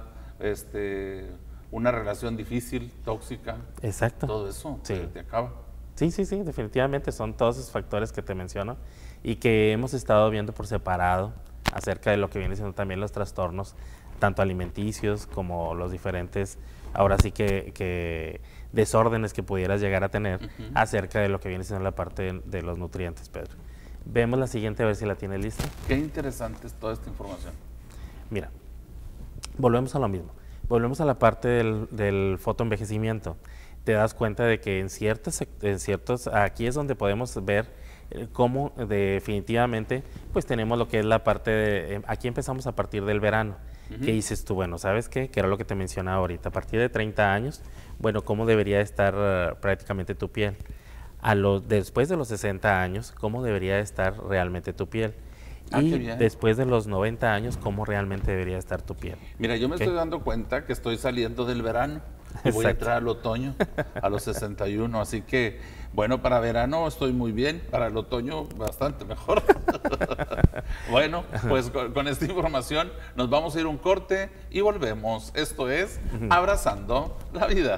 una relación difícil, tóxica. Exacto. Todo eso te acaba. Sí, definitivamente son todos esos factores que te menciono y que hemos estado viendo por separado acerca de lo que viene siendo también los trastornos, tanto alimenticios como los diferentes, ahora sí que desórdenes que pudieras llegar a tener acerca de lo que viene siendo la parte de los nutrientes, Pedro. Vemos la siguiente, a ver si la tienes lista. Qué interesante es toda esta información. Mira, volvemos a lo mismo. Volvemos a la parte del fotoenvejecimiento. Te das cuenta de que en ciertos, aquí es donde podemos ver cómo definitivamente, pues tenemos lo que es la parte de, aquí empezamos a partir del verano. ¿Qué dices tú? Bueno, ¿sabes qué? Que era lo que te mencionaba ahorita. A partir de 30 años, bueno, ¿cómo debería estar prácticamente tu piel? Después de los 60 años, ¿cómo debería estar realmente tu piel? Y después de los 90 años, ¿cómo realmente debería estar tu piel? Mira, yo me estoy dando cuenta que estoy saliendo del verano y voy a entrar al otoño a los 61, así que, bueno, para verano estoy muy bien, para el otoño bastante mejor. Bueno, pues con esta información nos vamos a ir a un corte y volvemos. Esto es Abrazando la Vida.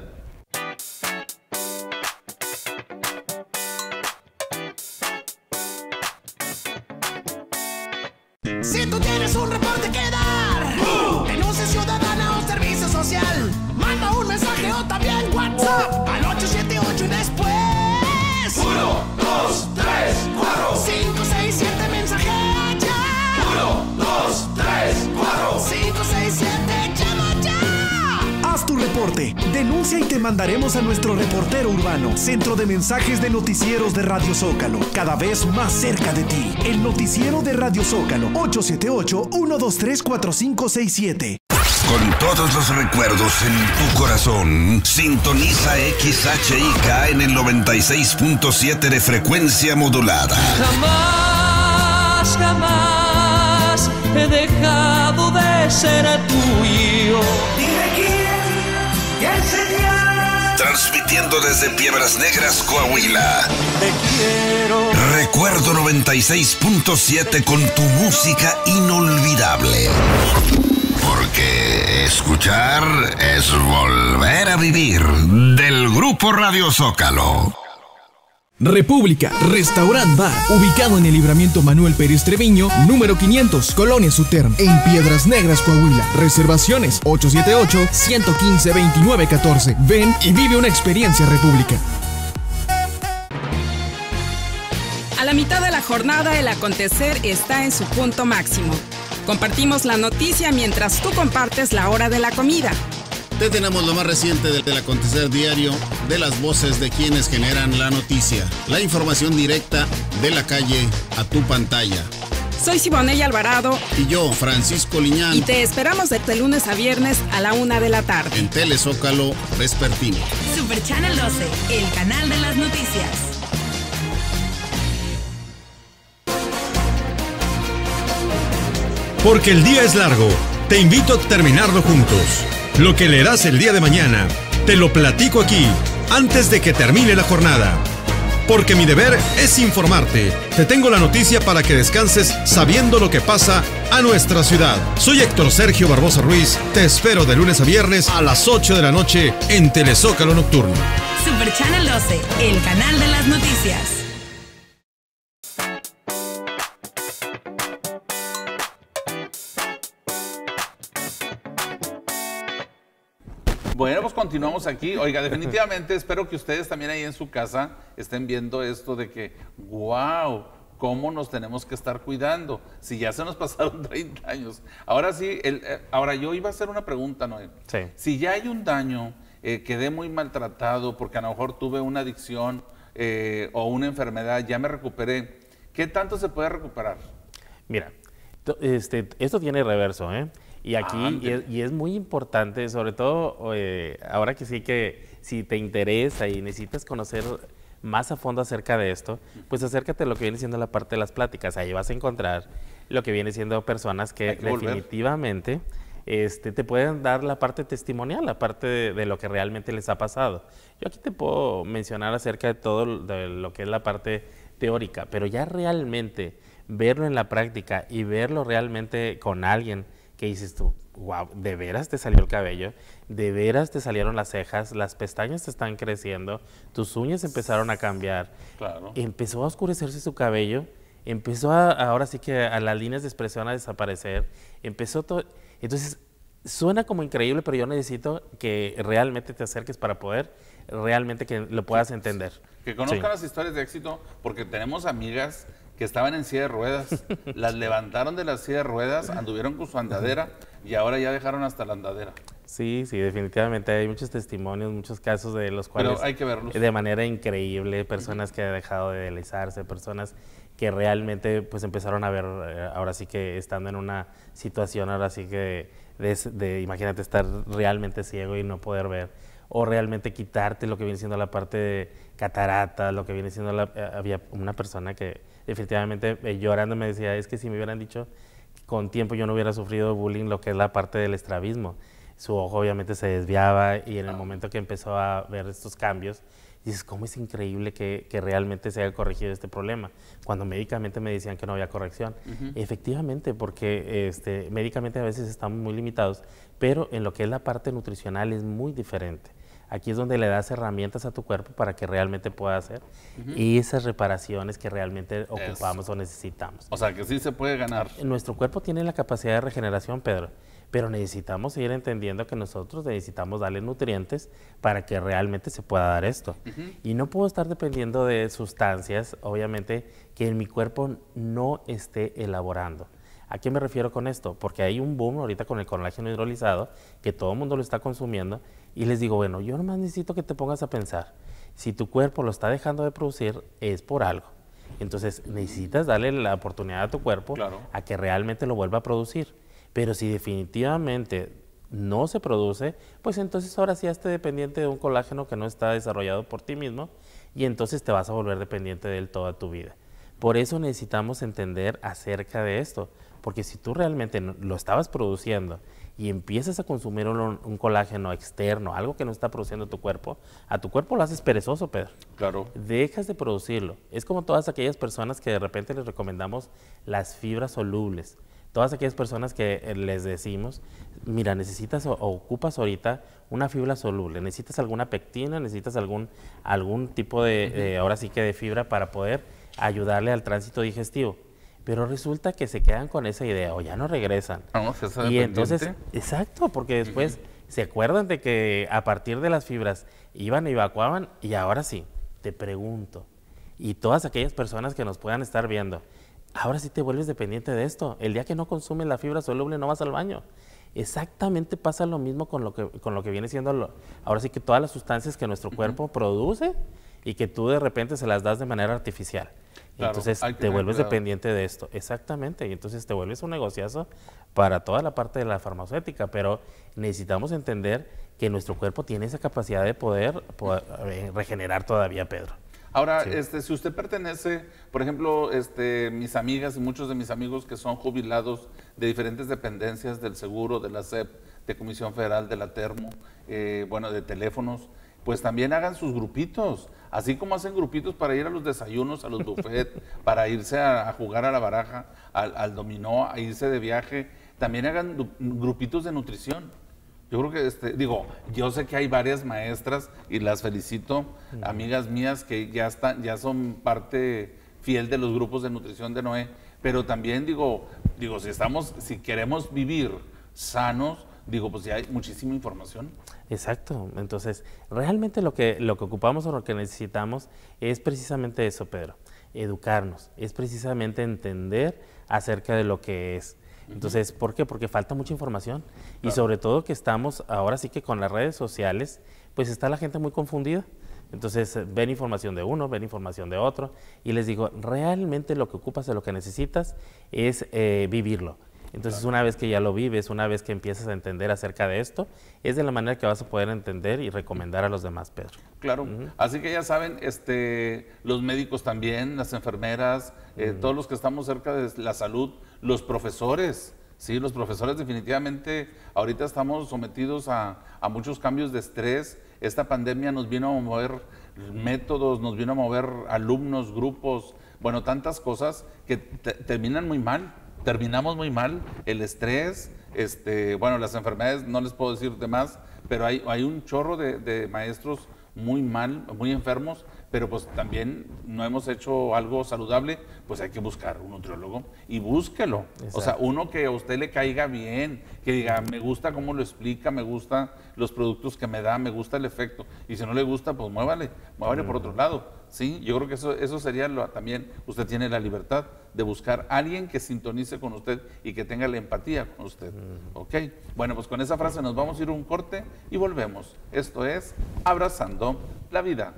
Si tú tienes un reporte que dar, denuncia ciudadana o servicio social, manda un mensaje o también WhatsApp al 878 y después 1, 2, 3, 4, 5, 6, 7 mensaje ya. 1, 2, 3, 4, 5, 6, 7, llama ya. Haz tu reporte, denuncia y te mandaremos a nuestro reportero urbano, centro de mensajes de noticieros de Radio Zócalo, cada vez más cerca de ti. El noticiero de Radio Zócalo, 878-123-4567. Con todos los recuerdos en tu corazón, sintoniza XHIK en el 96.7 de frecuencia modulada. Jamás, jamás he dejado de ser tuyo. Dime quién sería. Transmitiendo desde Piedras Negras, Coahuila. Te quiero. Recuerdo 96.7 con tu música inolvidable. Porque escuchar es volver a vivir. Del Grupo Radio Zócalo. República, Restaurant Bar, ubicado en el Libramiento Manuel Pérez Treviño, número 500, Colonia Suterm, en Piedras Negras, Coahuila. Reservaciones 878-115-2914. Ven y vive una experiencia República. A la mitad de la jornada, el acontecer está en su punto máximo. Compartimos la noticia mientras tú compartes la hora de la comida. Te tenemos lo más reciente del acontecer diario, de las voces de quienes generan la noticia. La información directa de la calle a tu pantalla. Soy Siboney Alvarado. Y yo, Francisco Liñán. Y te esperamos de lunes a viernes a la 1 de la tarde. En Telezócalo Vespertino. Super Channel 12, el canal de las noticias. Porque el día es largo, te invito a terminarlo juntos. Lo que leerás el día de mañana, te lo platico aquí, antes de que termine la jornada. Porque mi deber es informarte. Te tengo la noticia para que descanses sabiendo lo que pasa a nuestra ciudad. Soy Héctor Sergio Barbosa Ruiz. Te espero de lunes a viernes a las 8 de la noche en Telezócalo Nocturno. Super Channel 12, el canal de las noticias. Bueno, pues continuamos aquí. Oiga, definitivamente espero que ustedes también ahí en su casa estén viendo esto de que, wow, cómo nos tenemos que estar cuidando. Si ya se nos pasaron 30 años. Ahora sí, ahora yo iba a hacer una pregunta, Noé. Sí. Si ya hay un daño, quedé muy maltratado porque a lo mejor tuve una adicción o una enfermedad, ya me recuperé, ¿qué tanto se puede recuperar? Mira, esto tiene reverso, ¿eh? Y aquí, y es muy importante, sobre todo ahora que sí que si te interesa y necesitas conocer más a fondo acerca de esto, pues acércate a lo que viene siendo la parte de las pláticas. Ahí vas a encontrar lo que viene siendo personas que definitivamente te pueden dar la parte testimonial, la parte de lo que realmente les ha pasado. Yo aquí te puedo mencionar acerca de todo de lo que es la parte teórica, pero ya realmente verlo en la práctica y verlo realmente con alguien que dices tú, wow, ¿de veras te salió el cabello? ¿De veras te salieron las cejas? Las pestañas te están creciendo, tus uñas empezaron a cambiar. Claro. Empezó a oscurecerse su cabello, empezó ahora sí que a las líneas de expresión a desaparecer, empezó todo. Entonces, suena como increíble, pero yo necesito que realmente te acerques para poder realmente que lo puedas entender. Que conozcan las historias de éxito, porque tenemos amigas que estaban en silla de ruedas. Las levantaron de la silla de ruedas, anduvieron con su andadera y ahora ya dejaron hasta la andadera. Sí, sí, definitivamente hay muchos testimonios, muchos casos de los cuales pero hay que verlos de manera increíble, personas que han dejado de deslizarse, personas que realmente pues empezaron a ver, ahora sí que estando en una situación, ahora sí que imagínate estar realmente ciego y no poder ver, o realmente quitarte lo que viene siendo la parte de catarata, lo que viene siendo había una persona que definitivamente llorando me decía, es que si me hubieran dicho con tiempo yo no hubiera sufrido bullying, lo que es la parte del estrabismo. Su ojo obviamente se desviaba y en el momento que empezó a ver estos cambios, dices, ¿cómo es increíble que realmente se haya corregido este problema? Cuando médicamente me decían que no había corrección. Efectivamente, porque médicamente a veces estamos muy limitados, pero en lo que es la parte nutricional es muy diferente. Aquí es donde le das herramientas a tu cuerpo para que realmente pueda hacer esas reparaciones que realmente ocupamos o necesitamos. O sea, que sí se puede ganar. Nuestro cuerpo tiene la capacidad de regeneración, Pedro, pero necesitamos ir entendiendo que nosotros necesitamos darle nutrientes para que realmente se pueda dar esto. Y no puedo estar dependiendo de sustancias, obviamente, que en mi cuerpo no esté elaborando. ¿A qué me refiero con esto? Porque hay un boom ahorita con el colágeno hidrolizado, que todo el mundo lo está consumiendo, y les digo, bueno, yo nomás necesito que te pongas a pensar, si tu cuerpo lo está dejando de producir, es por algo. Entonces, necesitas darle la oportunidad a tu cuerpo a que realmente lo vuelva a producir. Pero si definitivamente no se produce, pues entonces ahora sí esté dependiente de un colágeno que no está desarrollado por ti mismo y entonces te vas a volver dependiente de él toda tu vida. Por eso necesitamos entender acerca de esto, porque si tú realmente lo estabas produciendo y empiezas a consumir un colágeno externo, algo que no está produciendo tu cuerpo, a tu cuerpo lo haces perezoso, Pedro. Claro. Dejas de producirlo. Es como todas aquellas personas que de repente les recomendamos las fibras solubles. Todas aquellas personas que les decimos, mira, necesitas o ocupas ahorita una fibra soluble, necesitas alguna pectina, necesitas algún tipo de, ahora sí que de fibra para poder ayudarle al tránsito digestivo. Pero resulta que se quedan con esa idea o ya no regresan. Y entonces, exacto, porque después se acuerdan de que a partir de las fibras iban y evacuaban y ahora sí, te pregunto, y todas aquellas personas que nos puedan estar viendo, ahora sí te vuelves dependiente de esto. El día que no consumes la fibra soluble no vas al baño. Exactamente pasa lo mismo con lo que viene siendo, ahora sí que todas las sustancias que nuestro cuerpo produce y que tú de repente se las das de manera artificial. Claro, entonces te vuelves dependiente de esto. Exactamente. Y entonces te vuelves un negociazo para toda la parte de la farmacéutica. Pero necesitamos entender que nuestro cuerpo tiene esa capacidad de poder regenerar todavía, Pedro. Ahora, si usted pertenece, por ejemplo, mis amigas y muchos de mis amigos que son jubilados de diferentes dependencias del seguro, de la SEP, de Comisión Federal, de la Termo, bueno, de teléfonos, pues también hagan sus grupitos, así como hacen grupitos para ir a los desayunos, a los buffets, para irse a jugar a la baraja, al dominó, a irse de viaje, también hagan grupitos de nutrición. Yo creo que, yo sé que hay varias maestras y las felicito, amigas mías que ya son parte fiel de los grupos de nutrición de Noé, pero también si queremos vivir sanos, pues ya hay muchísima información. Exacto, entonces realmente lo que ocupamos o lo que necesitamos es precisamente eso, Pedro, educarnos, es precisamente entender acerca de lo que es. Entonces, ¿por qué? Porque falta mucha información y sobre todo que estamos ahora sí que con las redes sociales, pues está la gente muy confundida. Entonces, ven información de uno, ven información de otro y les digo, realmente lo que ocupas, de lo que necesitas es vivirlo. Entonces, una vez que ya lo vives, una vez que empiezas a entender acerca de esto, es de la manera que vas a poder entender y recomendar a los demás, Pedro. Claro, así que ya saben, los médicos también, las enfermeras, todos los que estamos cerca de la salud, los profesores, sí, los profesores definitivamente, ahorita estamos sometidos a muchos cambios de estrés. Esta pandemia nos vino a mover métodos, nos vino a mover alumnos, grupos, bueno, tantas cosas que terminan muy mal. Terminamos muy mal, el estrés, bueno, las enfermedades, no les puedo decir de más, pero hay un chorro de maestros muy mal, muy enfermos, pero pues también no hemos hecho algo saludable, pues hay que buscar un nutriólogo y búsquelo. Exacto. O sea, uno que a usted le caiga bien, que diga, me gusta cómo lo explica, me gustan los productos que me da, me gusta el efecto, y si no le gusta, pues muévale por otro lado. ¿sí? Yo creo que eso sería también, usted tiene la libertad de buscar a alguien que sintonice con usted y que tenga la empatía con usted, ¿ok? Bueno, pues con esa frase nos vamos a ir a un corte y volvemos. Esto es Abrazando la Vida.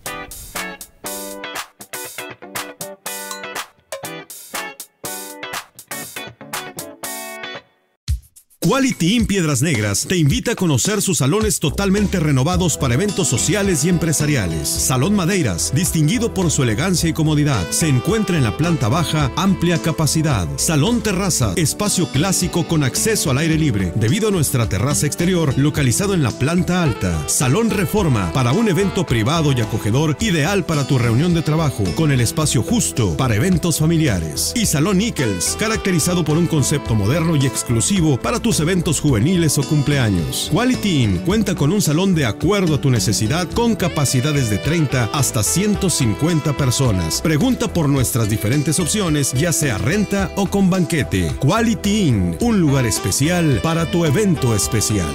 Quality Inn Piedras Negras te invita a conocer sus salones totalmente renovados para eventos sociales y empresariales. Salón Madeiras, distinguido por su elegancia y comodidad, se encuentra en la planta baja, amplia capacidad. Salón Terraza, espacio clásico con acceso al aire libre, debido a nuestra terraza exterior localizado en la planta alta. Salón Reforma, para un evento privado y acogedor, ideal para tu reunión de trabajo, con el espacio justo para eventos familiares. Y Salón Nichols, caracterizado por un concepto moderno y exclusivo para tus eventos juveniles o cumpleaños. Quality Inn cuenta con un salón de acuerdo a tu necesidad con capacidades de 30 hasta 150 personas. Pregunta por nuestras diferentes opciones, ya sea renta o con banquete. Quality Inn, un lugar especial para tu evento especial.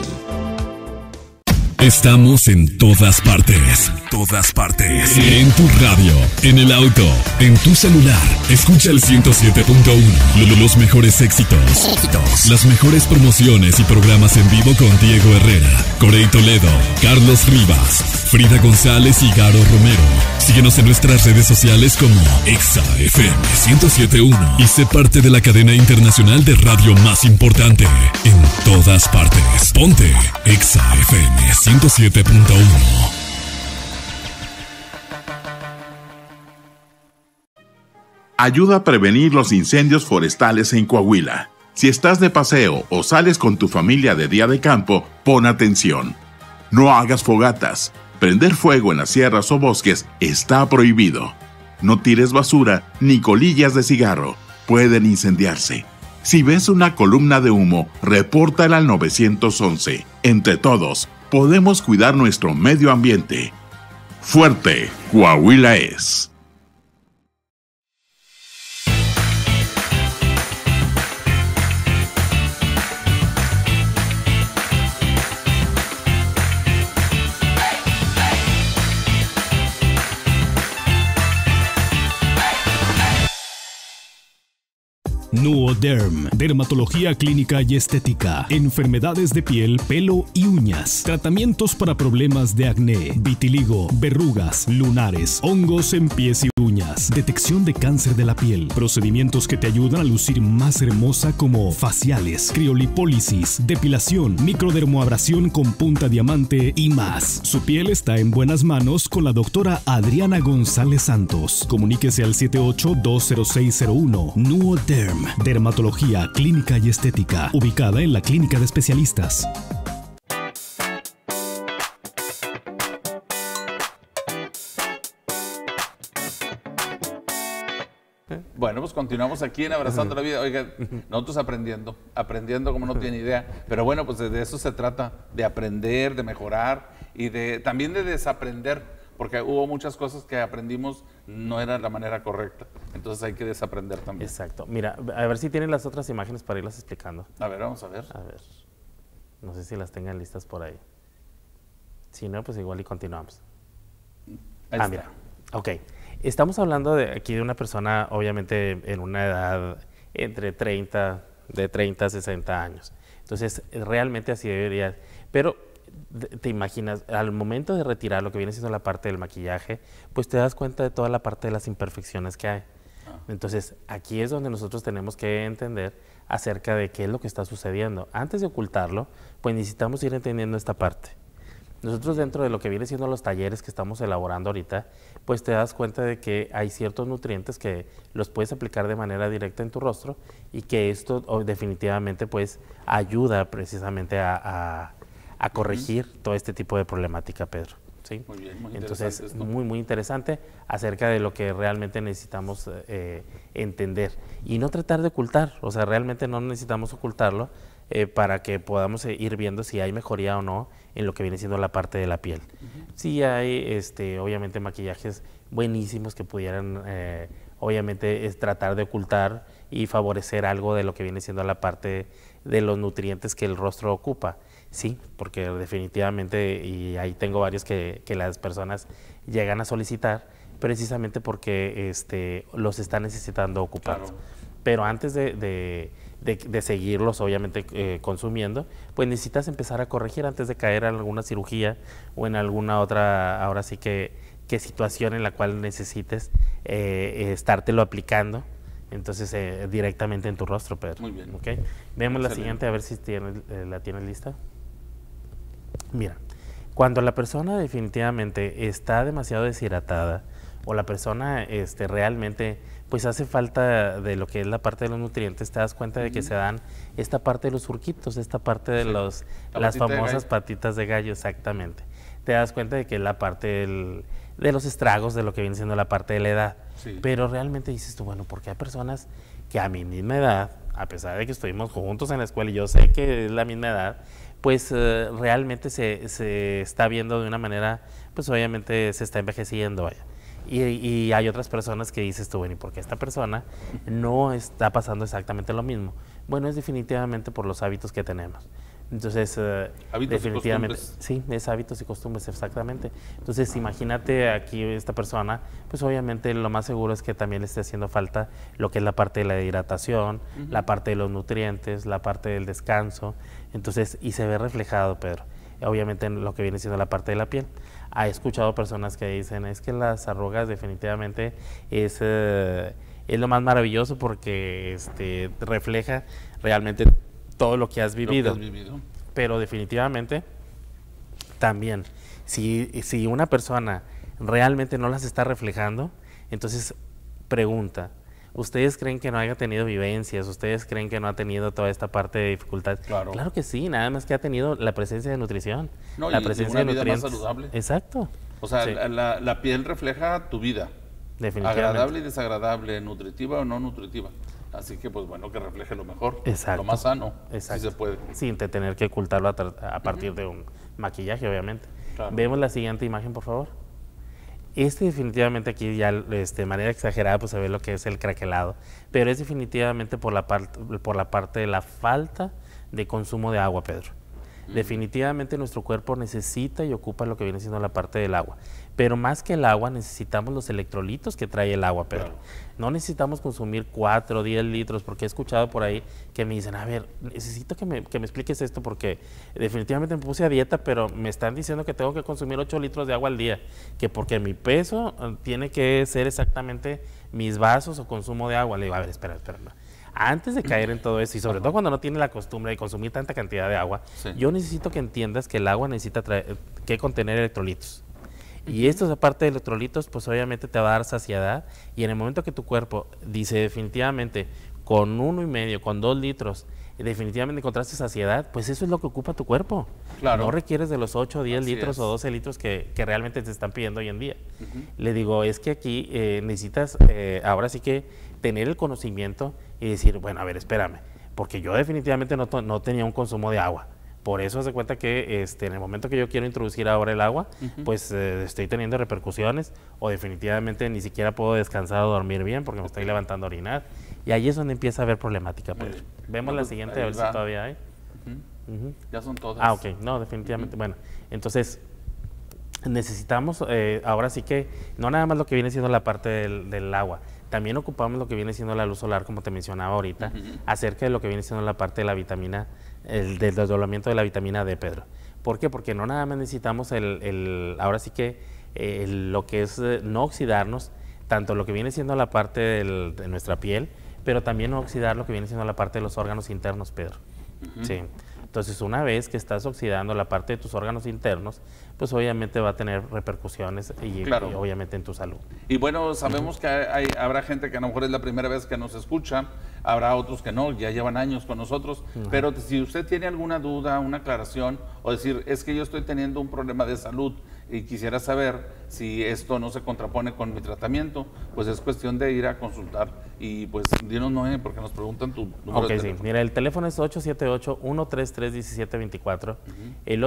Estamos en todas partes. Todas partes. En tu radio, en el auto, en tu celular. Escucha el 107.1. Los mejores éxitos. Las mejores promociones y programas en vivo con Diego Herrera, Corey Toledo, Carlos Rivas, Frida González y Garo Romero. Síguenos en nuestras redes sociales como Exa FM 107.1 y sé parte de la cadena internacional de radio más importante en todas partes. Ponte Exa FM 107.1. Ayuda a prevenir los incendios forestales en Coahuila. Si estás de paseo o sales con tu familia de día de campo, pon atención. No hagas fogatas. Prender fuego en las sierras o bosques está prohibido. No tires basura ni colillas de cigarro. Pueden incendiarse. Si ves una columna de humo, repórtala al 911. Entre todos, podemos cuidar nuestro medio ambiente. Fuerte, Coahuila es. Nuoderm, dermatología clínica y estética, enfermedades de piel, pelo y uñas, tratamientos para problemas de acné, vitiligo, verrugas, lunares, hongos en pies y uñas, detección de cáncer de la piel, procedimientos que te ayudan a lucir más hermosa como faciales, criolipólisis, depilación, microdermoabrasión con punta diamante y más. Su piel está en buenas manos con la doctora Adriana González Santos. Comuníquese al 78-20601. Nuoderm, dermatología clínica y estética, ubicada en la Clínica de Especialistas. Bueno, pues continuamos aquí en Abrazando la Vida. Oiga, nosotros aprendiendo como no tiene idea. Pero bueno, pues de eso se trata, de aprender, de mejorar y también de desaprender, porque hubo muchas cosas que aprendimos no era la manera correcta. Entonces hay que desaprender también. Exacto. Mira, a ver si tienen las otras imágenes para irlas explicando. A ver, vamos a ver. A ver. No sé si las tengan listas por ahí. Si no, pues igual y continuamos. Ahí está. Mira. Ok. Estamos hablando aquí de una persona, obviamente, en una edad entre de 30 a 60 años. Entonces, realmente así debería. Pero te imaginas, al momento de retirar lo que viene siendo la parte del maquillaje, pues te das cuenta de toda la parte de las imperfecciones que hay. Entonces, aquí es donde nosotros tenemos que entender acerca de qué es lo que está sucediendo. Antes de ocultarlo, pues necesitamos ir entendiendo esta parte. Nosotros dentro de lo que viene siendo los talleres que estamos elaborando ahorita, pues te das cuenta de que hay ciertos nutrientes que los puedes aplicar de manera directa en tu rostro y que esto definitivamente pues ayuda precisamente a corregir todo este tipo de problemática, Pedro. ¿Sí? Muy bien, muy Entonces, esto. muy interesante acerca de lo que realmente necesitamos entender y no tratar de ocultar, o sea, realmente no necesitamos ocultarlo para que podamos ir viendo si hay mejoría o no en lo que viene siendo la parte de la piel. Sí hay, obviamente, maquillajes buenísimos que pudieran, obviamente, tratar de ocultar y favorecer algo de lo que viene siendo la parte de los nutrientes que el rostro ocupa. Sí, porque definitivamente, y ahí tengo varios que las personas llegan a solicitar, precisamente porque los está necesitando ocupar. Claro. Pero antes de seguirlos, obviamente, consumiendo, pues necesitas empezar a corregir antes de caer en alguna cirugía o en alguna otra, ahora sí que situación en la cual necesites estártelo aplicando, entonces directamente en tu rostro, Pedro. Muy bien. ¿Okay? Vemos la siguiente, a ver si la tienes lista. Mira, cuando la persona definitivamente está demasiado deshidratada o la persona realmente pues hace falta de lo que es la parte de los nutrientes, te das cuenta de que se dan esta parte de los surquitos, esta parte de las famosas patitas de gallo, exactamente. Te das cuenta de que es la parte de los estragos de lo que viene siendo la parte de la edad. Sí. Pero realmente dices tú, bueno, porque hay personas que a mi misma edad, a pesar de que estuvimos juntos en la escuela y yo sé que es la misma edad, pues realmente se está viendo de una manera, pues obviamente se está envejeciendo, vaya. Y hay otras personas que dices tú, bueno, ¿y por qué esta persona no está pasando exactamente lo mismo? Bueno, es definitivamente por los hábitos que tenemos. Entonces, definitivamente, sí, es hábitos y costumbres, exactamente. Entonces, imagínate aquí esta persona, pues obviamente lo más seguro es que también le esté haciendo falta lo que es la parte de la hidratación, la parte de los nutrientes, la parte del descanso. Entonces, y se ve reflejado, Pedro, obviamente en lo que viene siendo la parte de la piel. He escuchado personas que dicen, es que las arrugas definitivamente es lo más maravilloso porque refleja realmente todo lo que has vivido. Pero definitivamente también, si una persona realmente no las está reflejando, entonces pregunta, ¿ustedes creen que no haya tenido vivencias? ¿Ustedes creen que no ha tenido toda esta parte de dificultad? Claro. Claro que sí, nada más que ha tenido la presencia de nutrición. No, la presencia de nutrientes. Más saludable. Exacto. O sea, sí. la piel refleja tu vida. Definitivamente. Agradable y desagradable, nutritiva o no nutritiva. Así que, pues bueno, que refleje lo mejor, lo más sano, si se puede. Sin tener que ocultarlo a partir de un maquillaje, obviamente. Claro. Vemos la siguiente imagen, por favor. Definitivamente aquí ya de manera exagerada pues se ve lo que es el craquelado, pero es definitivamente por la parte de la falta de consumo de agua, Pedro. Definitivamente nuestro cuerpo necesita y ocupa lo que viene siendo la parte del agua, pero más que el agua necesitamos los electrolitos que trae el agua, Pedro. Claro. No necesitamos consumir 4 o 10 litros, porque he escuchado por ahí que me dicen, a ver, necesito que me expliques esto porque definitivamente me puse a dieta, pero me están diciendo que tengo que consumir 8 litros de agua al día, que porque mi peso tiene que ser exactamente mis vasos o consumo de agua. Le digo, a ver, espera. Antes de caer en todo eso, y sobre todo cuando no tienes la costumbre de consumir tanta cantidad de agua, yo necesito que entiendas que el agua necesita que contener electrolitos. Y esto, aparte de electrolitos, pues obviamente te va a dar saciedad, y en el momento que tu cuerpo dice definitivamente con 1,5, con 2 litros, definitivamente encontraste saciedad, pues eso es lo que ocupa tu cuerpo. Claro. No requieres de los 8, 10 litros o 12 litros que realmente te están pidiendo hoy en día. Le digo, es que aquí necesitas ahora sí que tener el conocimiento y decir, bueno, a ver, espérame, porque yo definitivamente no tenía un consumo de agua. Por eso se cuenta que en el momento que yo quiero introducir ahora el agua, pues estoy teniendo repercusiones, o definitivamente ni siquiera puedo descansar o dormir bien porque me estoy levantando a orinar. Y ahí es donde empieza a haber problemática, Pedro. Vemos la siguiente, a ver si todavía hay. Ya son todas. Ah, ok. No, definitivamente. Bueno, entonces necesitamos, ahora sí que, no nada más lo que viene siendo la parte del agua, también ocupamos lo que viene siendo la luz solar, como te mencionaba ahorita, acerca de lo que viene siendo la parte de la vitamina, del desdoblamiento de la vitamina D, Pedro. ¿Por qué? Porque no nada más necesitamos ahora sí que lo que es no oxidarnos, tanto lo que viene siendo la parte de nuestra piel, pero también no oxidar lo que viene siendo la parte de los órganos internos, Pedro. Sí. Entonces, una vez que estás oxidando la parte de tus órganos internos, pues obviamente va a tener repercusiones y obviamente en tu salud. Y bueno, sabemos que habrá gente que a lo mejor es la primera vez que nos escucha, habrá otros que no, ya llevan años con nosotros, pero si usted tiene alguna duda, una aclaración, o decir, es que yo estoy teniendo un problema de salud y quisiera saber si esto no se contrapone con mi tratamiento, pues es cuestión de ir a consultar. Y pues dinos, Noé, porque nos preguntan tu número de teléfono. Sí. Mira, el teléfono es 878-133-1724, el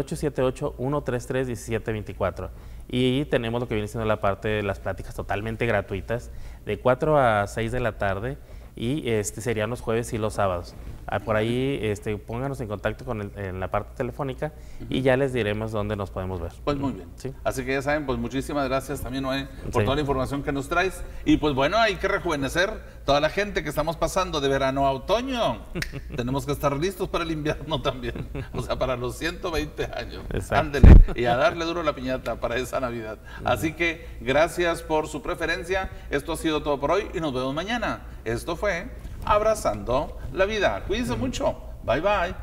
878-133-1724. Y tenemos lo que viene siendo la parte de las pláticas totalmente gratuitas, de 4 a 6 de la tarde, y serían los jueves y los sábados. Por ahí pónganos en contacto en la parte telefónica y ya les diremos dónde nos podemos ver. Pues muy bien. Sí. Así que ya saben, pues muchísimas gracias también, Noé, por toda la información que nos traes. Y pues bueno, hay que rejuvenecer toda la gente que estamos pasando de verano a otoño. Tenemos que estar listos para el invierno también. O sea, para los 120 años. Ándele. Y a darle duro la piñata para esa Navidad. Así que gracias por su preferencia. Esto ha sido todo por hoy y nos vemos mañana. Esto fue Abrazando la Vida. Cuídense mucho. Bye, bye.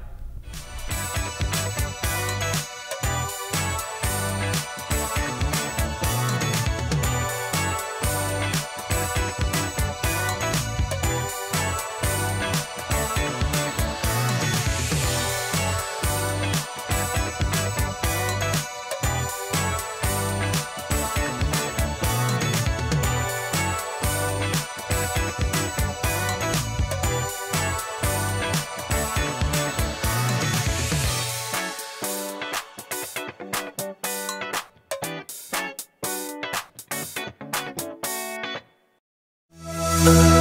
Thank you.